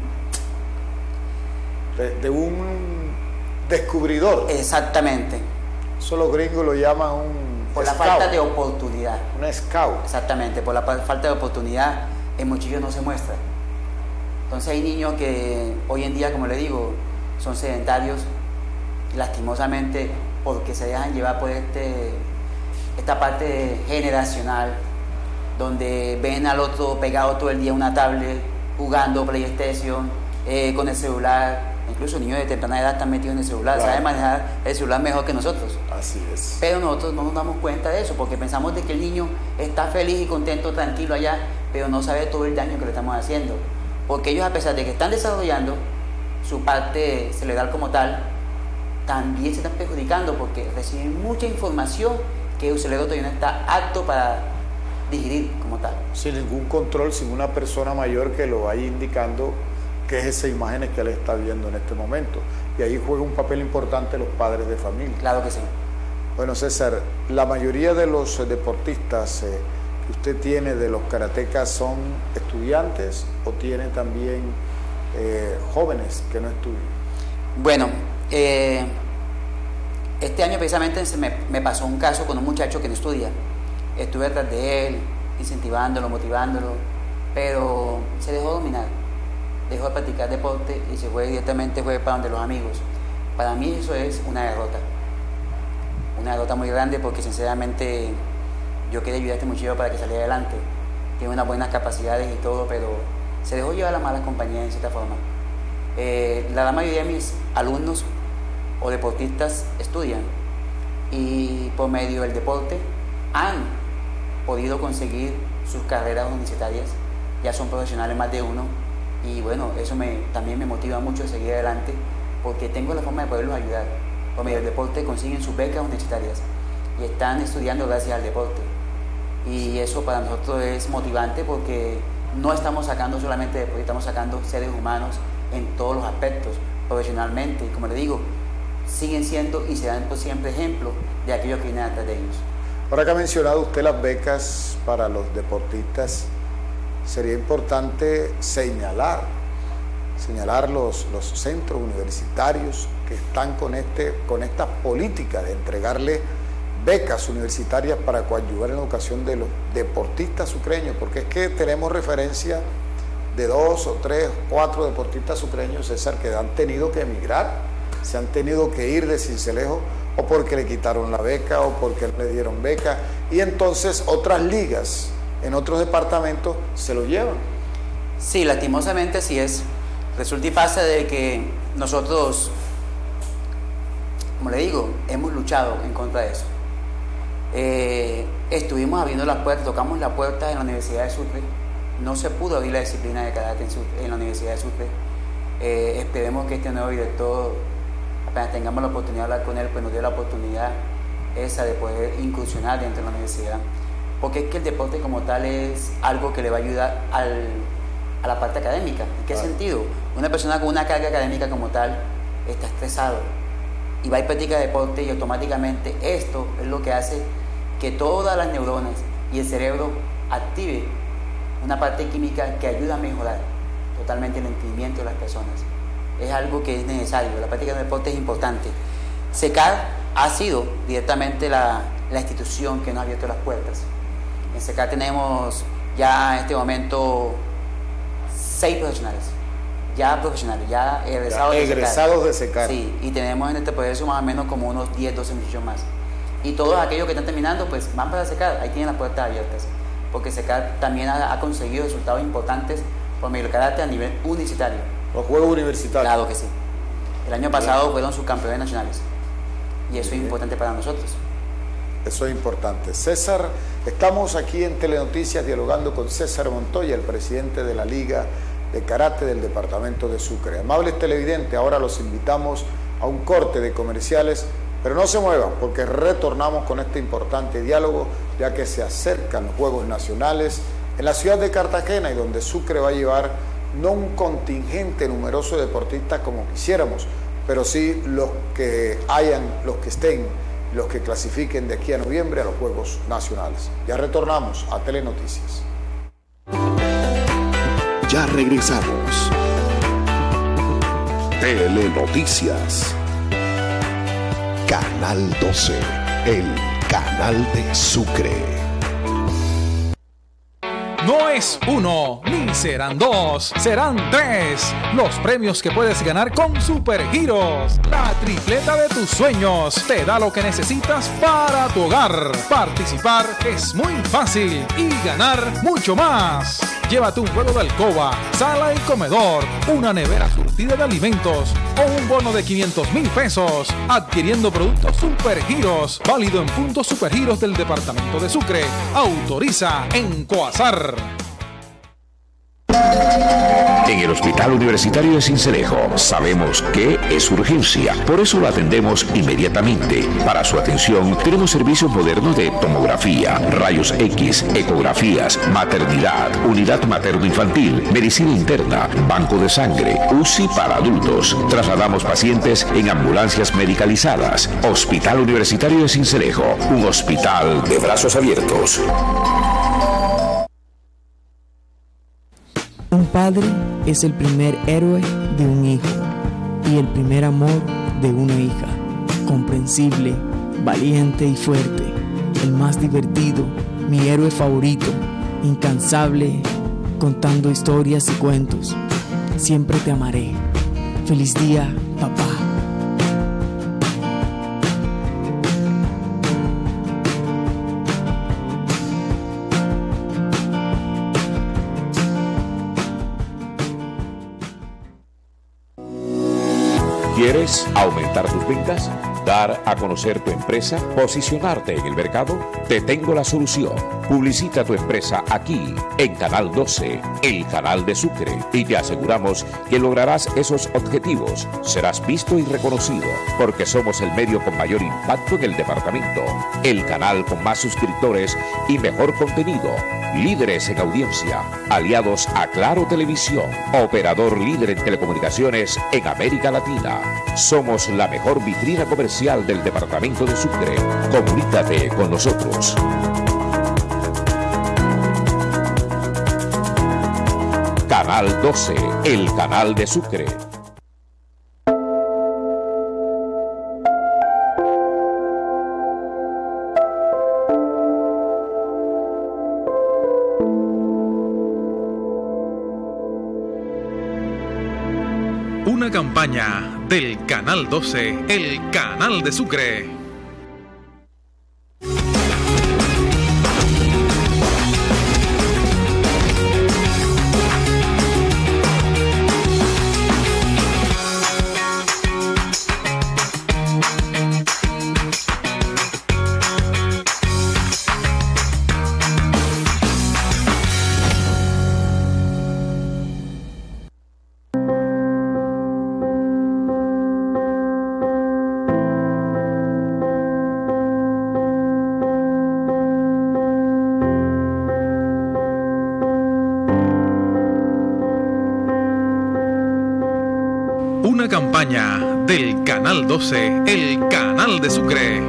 de, de un descubridor. Exactamente. Eso los gringos lo llaman un por la scout. falta de oportunidad. Un scout. Exactamente, por la falta de oportunidad el muchillo no se muestra. Entonces hay niños que hoy en día, como le digo, son sedentarios, lastimosamente, porque se dejan llevar por este, esta parte generacional, donde ven al otro pegado todo el día a una tablet, jugando PlayStation, eh, con el celular. Incluso niños de temprana edad están metidos en el celular, Claro. saben manejar el celular mejor que nosotros. Así es. Pero nosotros no nos damos cuenta de eso, porque pensamos de que el niño está feliz y contento, tranquilo allá, pero no sabe todo el daño que le estamos haciendo. Porque ellos, a pesar de que están desarrollando su parte cerebral como tal, también se están perjudicando porque reciben mucha información que el cerebro todavía no está apto para digerir como tal. Sin ningún control, sin una persona mayor que lo vaya indicando que es esas imágenes que él está viendo en este momento. Y ahí juega un papel importante los padres de familia. Claro que sí. Bueno, César, la mayoría de los deportistas eh, que usted tiene de los karatecas son estudiantes o tiene también eh, jóvenes que no estudian. Bueno, eh, este año precisamente se me, me pasó un caso con un muchacho que no estudia. Estuve detrás de él, incentivándolo, motivándolo, pero se dejó dominar, dejó de practicar deporte y se fue directamente fue para donde los amigos. Para mí eso es una derrota, una derrota muy grande porque sinceramente yo quería ayudar a este muchacho para que saliera adelante. Tiene unas buenas capacidades y todo, pero se dejó llevar a las malas compañías en cierta forma. Eh, la gran mayoría de mis alumnos o deportistas estudian y por medio del deporte han podido conseguir sus carreras universitarias, ya son profesionales más de uno y bueno, eso me, también me motiva mucho a seguir adelante porque tengo la forma de poderlos ayudar. Por medio del deporte consiguen sus becas universitarias y están estudiando gracias al deporte y eso para nosotros es motivante porque no estamos sacando solamente deporte, estamos sacando seres humanos en todos los aspectos, profesionalmente, y como le digo, siguen siendo y serán por siempre ejemplo de aquellos que vienen atrás de ellos. Ahora que ha mencionado usted las becas para los deportistas, sería importante señalar, señalar los, los centros universitarios que están con, este, con esta política de entregarle becas universitarias para coadyuvar en la educación de los deportistas sucreños, porque es que tenemos referencia de dos o tres, cuatro deportistas sucreños, César, que han tenido que emigrar, se han tenido que ir de Sincelejo o porque le quitaron la beca o porque no le dieron beca y entonces otras ligas en otros departamentos se lo llevan. Sí, lastimosamente así es. Resulta y pasa de que nosotros, como le digo, hemos luchado en contra de eso. Eh, estuvimos abriendo las puertas, tocamos las puertas en la Universidad de Sucre, no se pudo abrir la disciplina de karate en, Sucre, en la Universidad de Sucre. Eh, esperemos que este nuevo director, apenas tengamos la oportunidad de hablar con él, pues nos dé la oportunidad esa de poder incursionar dentro de la universidad. Porque es que el deporte como tal es algo que le va a ayudar al, a la parte académica. ¿En qué claro. sentido? Una persona con una carga académica como tal está estresado y va y practica deporte y automáticamente esto es lo que hace que todas las neuronas y el cerebro active una parte química que ayuda a mejorar totalmente el entendimiento de las personas. Es algo que es necesario, la práctica del deporte es importante. SECAR ha sido directamente la, la institución que nos ha abierto las puertas. En SECAR tenemos ya en este momento seis profesionales, ya profesionales, ya egresados, ya egresados de SECAR. Sí, y tenemos en este proceso más o menos como unos diez, doce muchachos más. Y todos aquellos que están terminando, pues van para SECAR, ahí tienen las puertas abiertas, porque SECAR también ha, ha conseguido resultados importantes por medio del karate a nivel universitario. ¿Los Juegos Universitarios? Claro que sí. El año pasado fueron subcampeones nacionales y eso es importante para nosotros. Eso es importante. César, estamos aquí en Telenoticias dialogando con César Montoya, el presidente de la Liga de Karate del departamento de Sucre. Amables televidentes, ahora los invitamos a un corte de comerciales, pero no se muevan porque retornamos con este importante diálogo, ya que se acercan los Juegos Nacionales en la ciudad de Cartagena y donde Sucre va a llevar no un contingente numeroso de deportistas como quisiéramos, pero sí los que hayan, los que estén, los que clasifiquen de aquí a noviembre a los Juegos Nacionales. Ya retornamos a Telenoticias. Ya regresamos. Telenoticias. Canal doce, el canal de Sucre. No es uno, ni serán dos, serán tres los premios que puedes ganar con Supergiros. La tripleta de tus sueños te da lo que necesitas para tu hogar. Participar es muy fácil y ganar mucho más. Llévate un juego de alcoba, sala y comedor, una nevera surtida de alimentos o un bono de quinientos mil pesos adquiriendo productos Supergiros, válido en puntos Supergiros del departamento de Sucre. Autoriza en Coazar. En el Hospital Universitario de Sincelejo sabemos que es urgencia, por eso lo atendemos inmediatamente. Para su atención tenemos servicios modernos de tomografía, rayos X, ecografías, maternidad, unidad materno-infantil, medicina interna, banco de sangre, U C I para adultos. Trasladamos pacientes en ambulancias medicalizadas. Hospital Universitario de Sincelejo, un hospital de brazos abiertos. Un padre es el primer héroe de un hijo y el primer amor de una hija. Comprensible, valiente y fuerte, el más divertido, mi héroe favorito, incansable, contando historias y cuentos. Siempre te amaré. Feliz día, papá. ¿Quieres aumentar tus ventas? ¿Dar a conocer tu empresa? ¿Posicionarte en el mercado? Te tengo la solución. Publicita tu empresa aquí, en Canal doce, el canal de Sucre, y te aseguramos que lograrás esos objetivos. Serás visto y reconocido, porque somos el medio con mayor impacto en el departamento, el canal con más suscriptores y mejor contenido, líderes en audiencia, aliados a Claro Televisión, operador líder en telecomunicaciones en América Latina. Somos la mejor vitrina comercial del departamento de Sucre. Comunícate con nosotros. Canal doce, el canal de Sucre. Una campaña del Canal doce, el canal de Sucre. Una campaña del Canal doce, el canal de Sucre.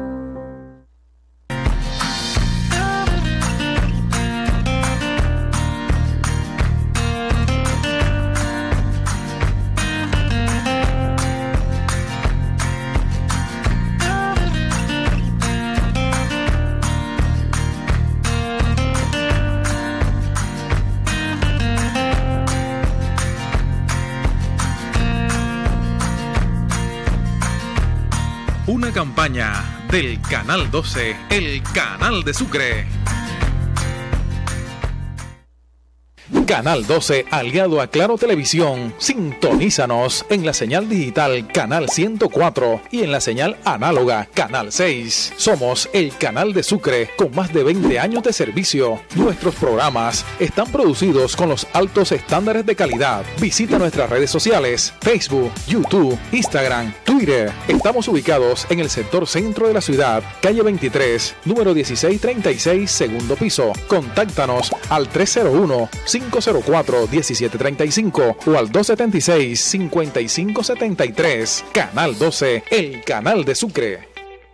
Una campaña del Canal doce, el canal de Sucre. Canal doce, aliado a Claro Televisión. Sintonízanos en la señal digital Canal ciento cuatro y en la señal análoga Canal seis. Somos el canal de Sucre con más de veinte años de servicio. Nuestros programas están producidos con los altos estándares de calidad. Visita nuestras redes sociales, Facebook, YouTube, Instagram, Twitter. Estamos ubicados en el sector centro de la ciudad, calle veintitrés, número dieciséis treinta y seis, segundo piso. Contáctanos al tres cero uno, cinco cero cuatro, uno siete tres cinco o al dos siete seis, cinco cinco siete tres. Canal doce, el canal de Sucre.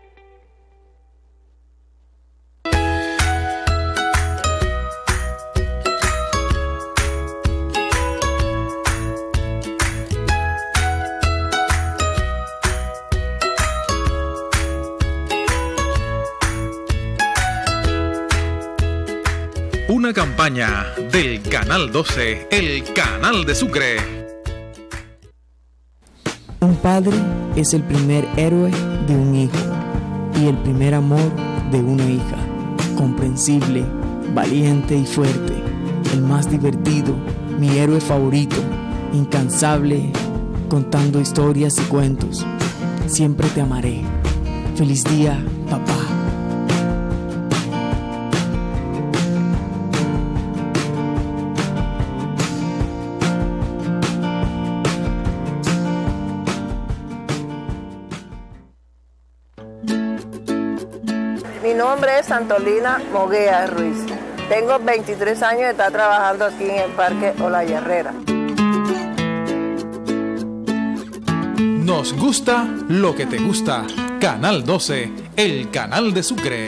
Una campaña del Canal doce, el canal de Sucre. Un padre es el primer héroe de un hijo y el primer amor de una hija. Comprensible, valiente y fuerte, el más divertido, mi héroe favorito, incansable, contando historias y cuentos. Siempre te amaré. Feliz día, papá. nombre es Antolina Moguea Ruiz. Tengo veintitrés años de estar trabajando aquí en el Parque Olaya Herrera. Nos gusta lo que te gusta. Canal doce, el canal de Sucre.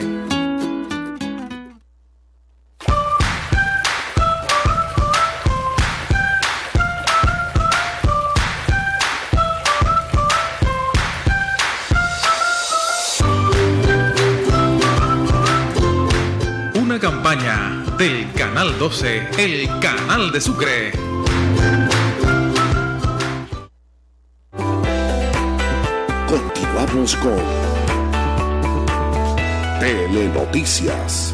Una campaña del Canal doce, el canal de Sucre. Continuamos con Telenoticias.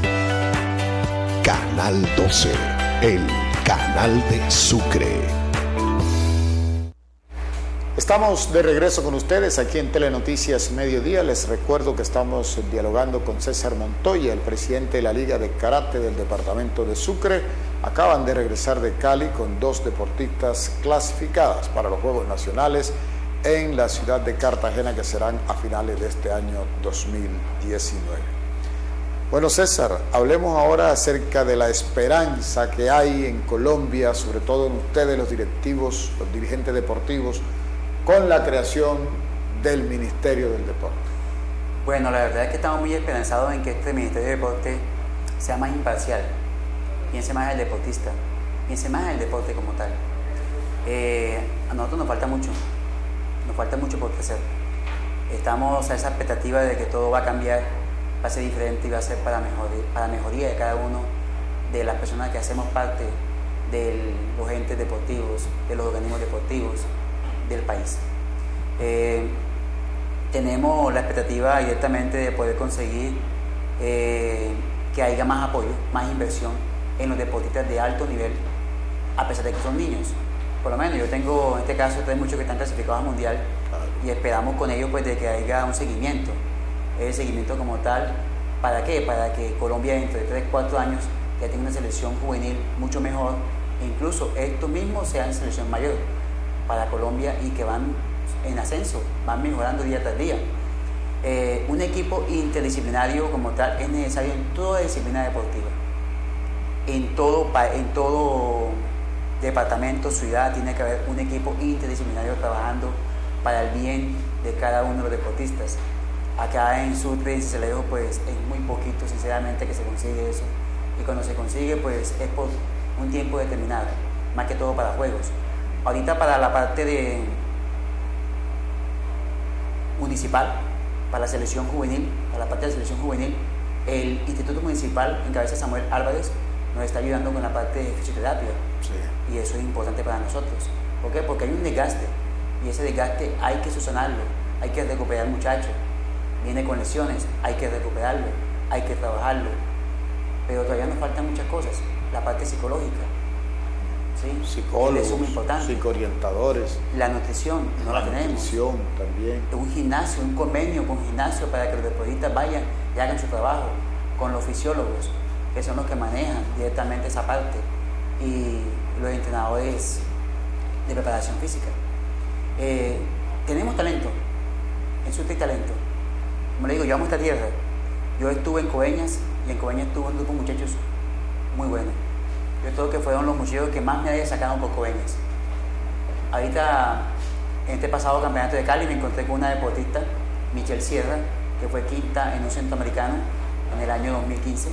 Canal doce, el canal de Sucre. Estamos de regreso con ustedes aquí en Telenoticias Mediodía. Les recuerdo que estamos dialogando con César Montoya, el presidente de la Liga de Karate del departamento de Sucre. Acaban de regresar de Cali con dos deportistas clasificadas para los Juegos Nacionales en la ciudad de Cartagena, que serán a finales de este año dos mil diecinueve. Bueno, César, hablemos ahora acerca de la esperanza que hay en Colombia, sobre todo en ustedes, los directivos, los dirigentes deportivos, con la creación del Ministerio del Deporte. Bueno, la verdad es que estamos muy esperanzados en que este Ministerio del Deporte sea más imparcial, piense más en el deportista, piense más en el deporte como tal. Eh, a nosotros nos falta mucho, nos falta mucho por crecer. Estamos a esa expectativa de que todo va a cambiar, va a ser diferente y va a ser para, mejor, para mejoría de cada uno de las personas que hacemos parte de los entes deportivos, de los organismos deportivos del país. Eh, tenemos la expectativa directamente de poder conseguir eh, que haya más apoyo, más inversión en los deportistas de alto nivel, a pesar de que son niños. Por lo menos yo tengo, en este caso, tres muchos que están clasificados a mundial y esperamos con ellos pues de que haya un seguimiento, el seguimiento como tal. ¿Para qué? Para que Colombia dentro de tres, cuatro años ya tenga una selección juvenil mucho mejor e incluso estos mismos sean selección mayor para Colombia y que van en ascenso, van mejorando día tras día. Eh, un equipo interdisciplinario como tal es necesario en toda disciplina deportiva. En todo, en todo departamento, ciudad, tiene que haber un equipo interdisciplinario trabajando para el bien de cada uno de los deportistas. Acá en Sucre y Sincelejo pues es muy poquito sinceramente que se consigue eso, y cuando se consigue pues es por un tiempo determinado, más que todo para juegos. Ahorita para la parte de municipal, para la selección juvenil, para la parte de la selección juvenil, el Instituto Municipal en cabeza de Samuel Álvarez nos está ayudando con la parte de fisioterapia. Sí. Y eso es importante para nosotros. ¿Por qué? Porque hay un desgaste y ese desgaste hay que subsanarlo, hay que recuperar al muchacho. Viene con lesiones, hay que recuperarlo, hay que trabajarlo. Pero todavía nos faltan muchas cosas. La parte psicológica, ¿sí? Psicólogos, es muy importante. Psicoorientadores. La nutrición, no la, la tenemos. Nutrición también. Un gimnasio, un convenio con gimnasio para que los deportistas vayan y hagan su trabajo, con los fisiólogos, que son los que manejan directamente esa parte, y los entrenadores de preparación física. Eh, tenemos talento, en Sucre hay talento. Como le digo, yo amo esta tierra. Yo estuve en Coveñas y en Coveñas estuve un grupo de muchachos muy buenos. Yo creo que fueron los muchachos que más me habían sacado por Coveñas. Ahorita, en este pasado campeonato de Cali, me encontré con una deportista, Michelle Sierra, que fue quinta en un centroamericano en el año dos mil quince.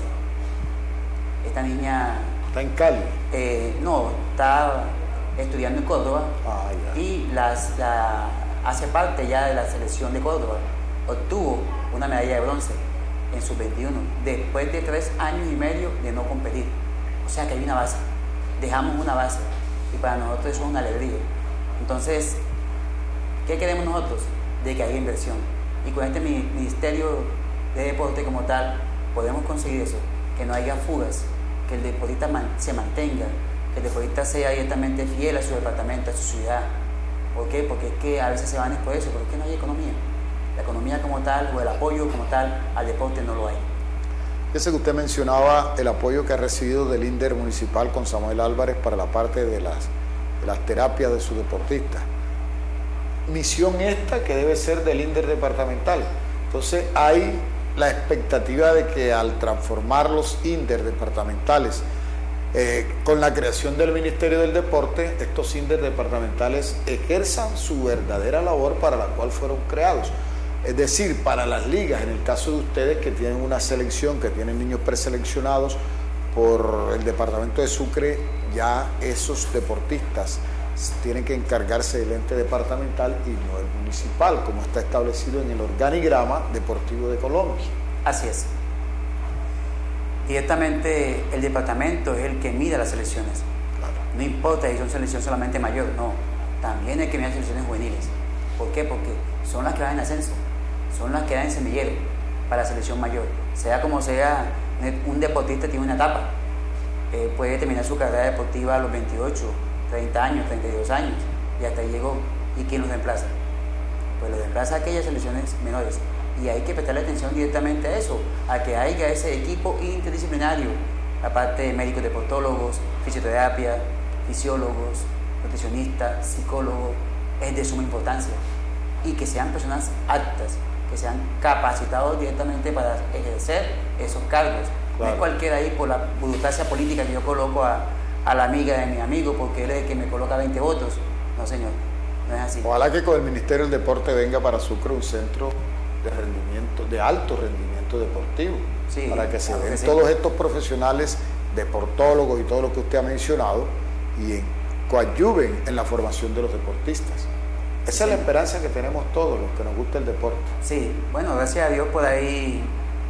Esta niña... ¿Está en Cali? Eh, no, está estudiando en Córdoba. Ah, ya. Y las, la, hace parte ya de la selección de Córdoba. Obtuvo una medalla de bronce en sub veintiuno, después de tres años y medio de no competir. O sea que hay una base, dejamos una base, y para nosotros eso es una alegría. Entonces, ¿qué queremos nosotros? De que haya inversión. Y con este Ministerio de Deporte como tal, podemos conseguir eso, que no haya fugas, que el deportista man, se mantenga, que el deportista sea directamente fiel a su departamento, a su ciudad. ¿Por qué? Porque es que a veces se van por eso, porque es que no hay economía. La economía como tal, o el apoyo como tal al deporte no lo hay. Ese que usted mencionaba, el apoyo que ha recibido del INDER municipal con Samuel Álvarez para la parte de las, de las terapias de sus deportistas. Misión esta que debe ser del INDER departamental. Entonces hay la expectativa de que al transformar los interdepartamentales eh, con la creación del Ministerio del Deporte, estos interdepartamentales ejerzan su verdadera labor para la cual fueron creados. Es decir, para las ligas, en el caso de ustedes que tienen una selección, que tienen niños preseleccionados por el departamento de Sucre, ya esos deportistas tienen que encargarse del ente departamental y no el municipal, como está establecido en el organigrama deportivo de Colombia. Así es. Directamente el departamento es el que mide las selecciones. Claro. No importa si son selecciones solamente mayor, no. También hay que mirar selecciones juveniles. ¿Por qué? Porque son las que van en ascenso, son las que dan en semillero para la selección mayor. Sea como sea, un deportista tiene una etapa. Eh, puede terminar su carrera deportiva a los veintiocho, treinta años, treinta y dos años, y hasta ahí llegó. ¿Y quién los reemplaza? Pues los reemplaza aquellas selecciones menores. Y hay que prestarle atención directamente a eso, a que haya ese equipo interdisciplinario, aparte de médicos deportólogos, fisioterapia, fisiólogos, nutricionistas, psicólogos, es de suma importancia. Y que sean personas aptas, que sean capacitados directamente para ejercer esos cargos. Claro. No es cualquiera ahí por la burocracia política que yo coloco a, a la amiga de mi amigo porque él es el que me coloca veinte votos. No, señor, no es así. Ojalá que con el Ministerio del Deporte venga para Sucre un centro de rendimiento, de alto rendimiento deportivo, sí, para que se den sí. todos estos profesionales, deportólogos y todo lo que usted ha mencionado, y en, coadyuven en la formación de los deportistas. Esa sí. es la esperanza que tenemos todos los que nos gusta el deporte. Sí, bueno, gracias a Dios por ahí.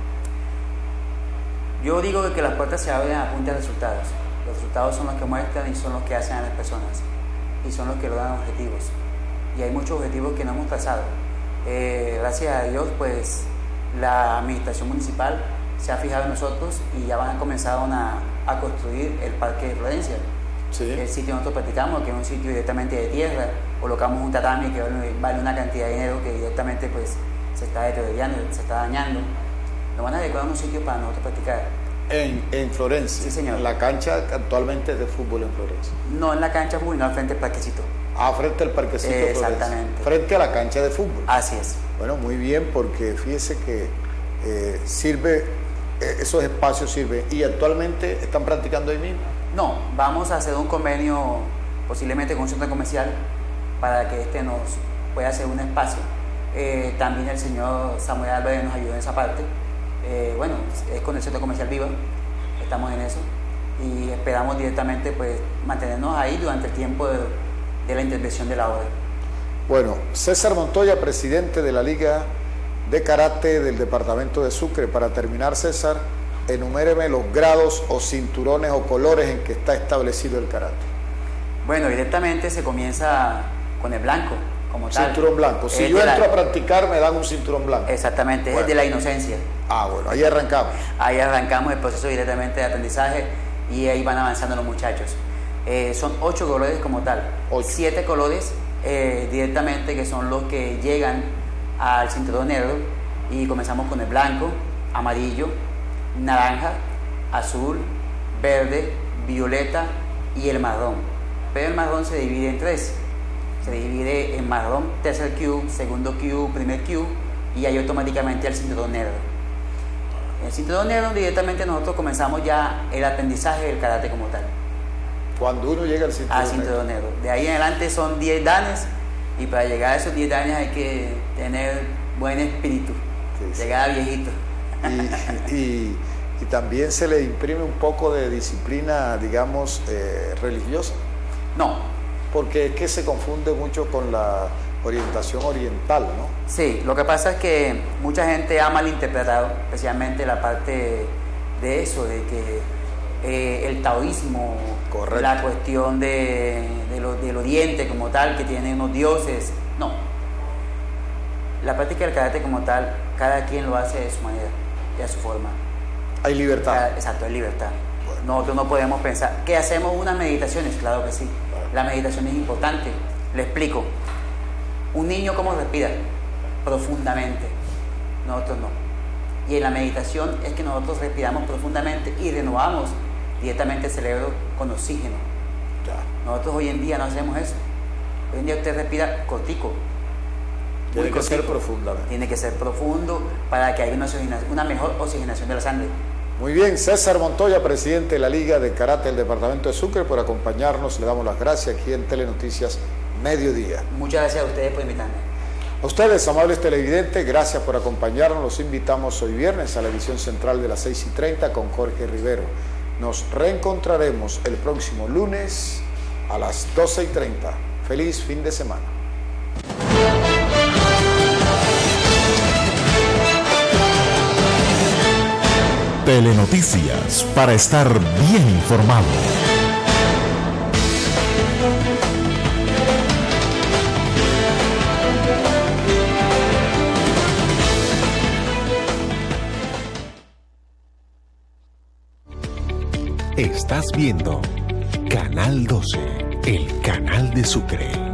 Yo digo que las puertas se abren a punta de resultados. Los resultados son los que muestran y son los que hacen a las personas. Y son los que logran objetivos. Y hay muchos objetivos que no hemos trazado. Eh, gracias a Dios, pues la administración municipal se ha fijado en nosotros y ya van a comenzar a, a construir el Parque de Florencia. Sí. El sitio donde nosotros practicamos, que es un sitio directamente de tierra. Colocamos un tatami que vale, vale una cantidad de dinero que directamente pues se está deteriorando, se está dañando. Nos van a adecuar un sitio para nosotros practicar. En, en Florencia. Sí, señor. La cancha actualmente es de fútbol en Florencia. No en la cancha de fútbol, no al frente del parquecito. Ah, frente al parquecito. Eh, exactamente. Frente a la cancha de fútbol. Así es. Bueno, muy bien, porque fíjese que eh, sirve, eh, esos espacios sirven. ¿Y actualmente están practicando ahí mismo? No, vamos a hacer un convenio posiblemente con un centro comercial para que este nos pueda hacer un espacio. Eh, también el señor Samuel Álvarez nos ayudó en esa parte. Eh, bueno, es con el centro comercial Viva, estamos en eso y esperamos directamente pues mantenernos ahí durante el tiempo de, de la intervención de la obra. Bueno, César Montoya, presidente de la Liga de Karate del departamento de Sucre. Para terminar, César, enuméreme los grados o cinturones o colores en que está establecido el karate. Bueno, directamente se comienza con el blanco, como tal. Cinturón blanco. Si yo entro a practicar, me dan un cinturón blanco. Exactamente, bueno. Es de la inocencia. Ah, bueno, ahí arrancamos. Ahí arrancamos el proceso directamente de aprendizaje y ahí van avanzando los muchachos. Eh, son ocho colores como tal. Ocho. Siete colores eh, directamente que son los que llegan al cinturón negro y comenzamos con el blanco, amarillo, naranja, azul, verde, violeta y el marrón. Pero el marrón se divide en tres. Se divide en marrón, tercer Q, segundo Q, primer Q y ahí automáticamente el cinturón negro. En el cinturón negro directamente nosotros comenzamos ya el aprendizaje del karate como tal. Cuando uno llega al cinturón, al cinturón negro. negro. De ahí en adelante son diez danes y para llegar a esos diez danes hay que tener buen espíritu, sí, sí. Llegar a viejito. Y, y, y también se le imprime un poco de disciplina, digamos, eh, religiosa. No. Porque es que se confunde mucho con la orientación oriental, ¿no? Sí, lo que pasa es que mucha gente ha malinterpretado, especialmente la parte de eso, de que eh, el taoísmo, correcto, la cuestión de, de lo, del oriente como tal, que tiene unos dioses, no. La práctica del karate como tal, cada quien lo hace de su manera y a su forma. Hay libertad. Cada, exacto, hay libertad. Bueno. Nosotros no podemos pensar, ¿que hacemos unas meditaciones? Claro que sí. La meditación es importante. Le explico. Un niño, ¿cómo respira? Profundamente. Nosotros no. Y en la meditación es que nosotros respiramos profundamente y renovamos directamente el cerebro con oxígeno. Ya. Nosotros hoy en día no hacemos eso. Hoy en día usted respira cortico. Tiene que ser profunda. Tiene que ser profundo para que haya una, una mejor oxigenación de la sangre. Muy bien, César Montoya, presidente de la Liga de Karate del Departamento de Sucre, por acompañarnos. Le damos las gracias aquí en Telenoticias Mediodía. Muchas gracias a ustedes por invitarme. A ustedes, amables televidentes, gracias por acompañarnos. Los invitamos hoy viernes a la edición central de las seis y treinta con Jorge Rivero. Nos reencontraremos el próximo lunes a las doce y treinta. Feliz fin de semana. Telenoticias, para estar bien informado. Estás viendo Canal doce, el canal de Sucre.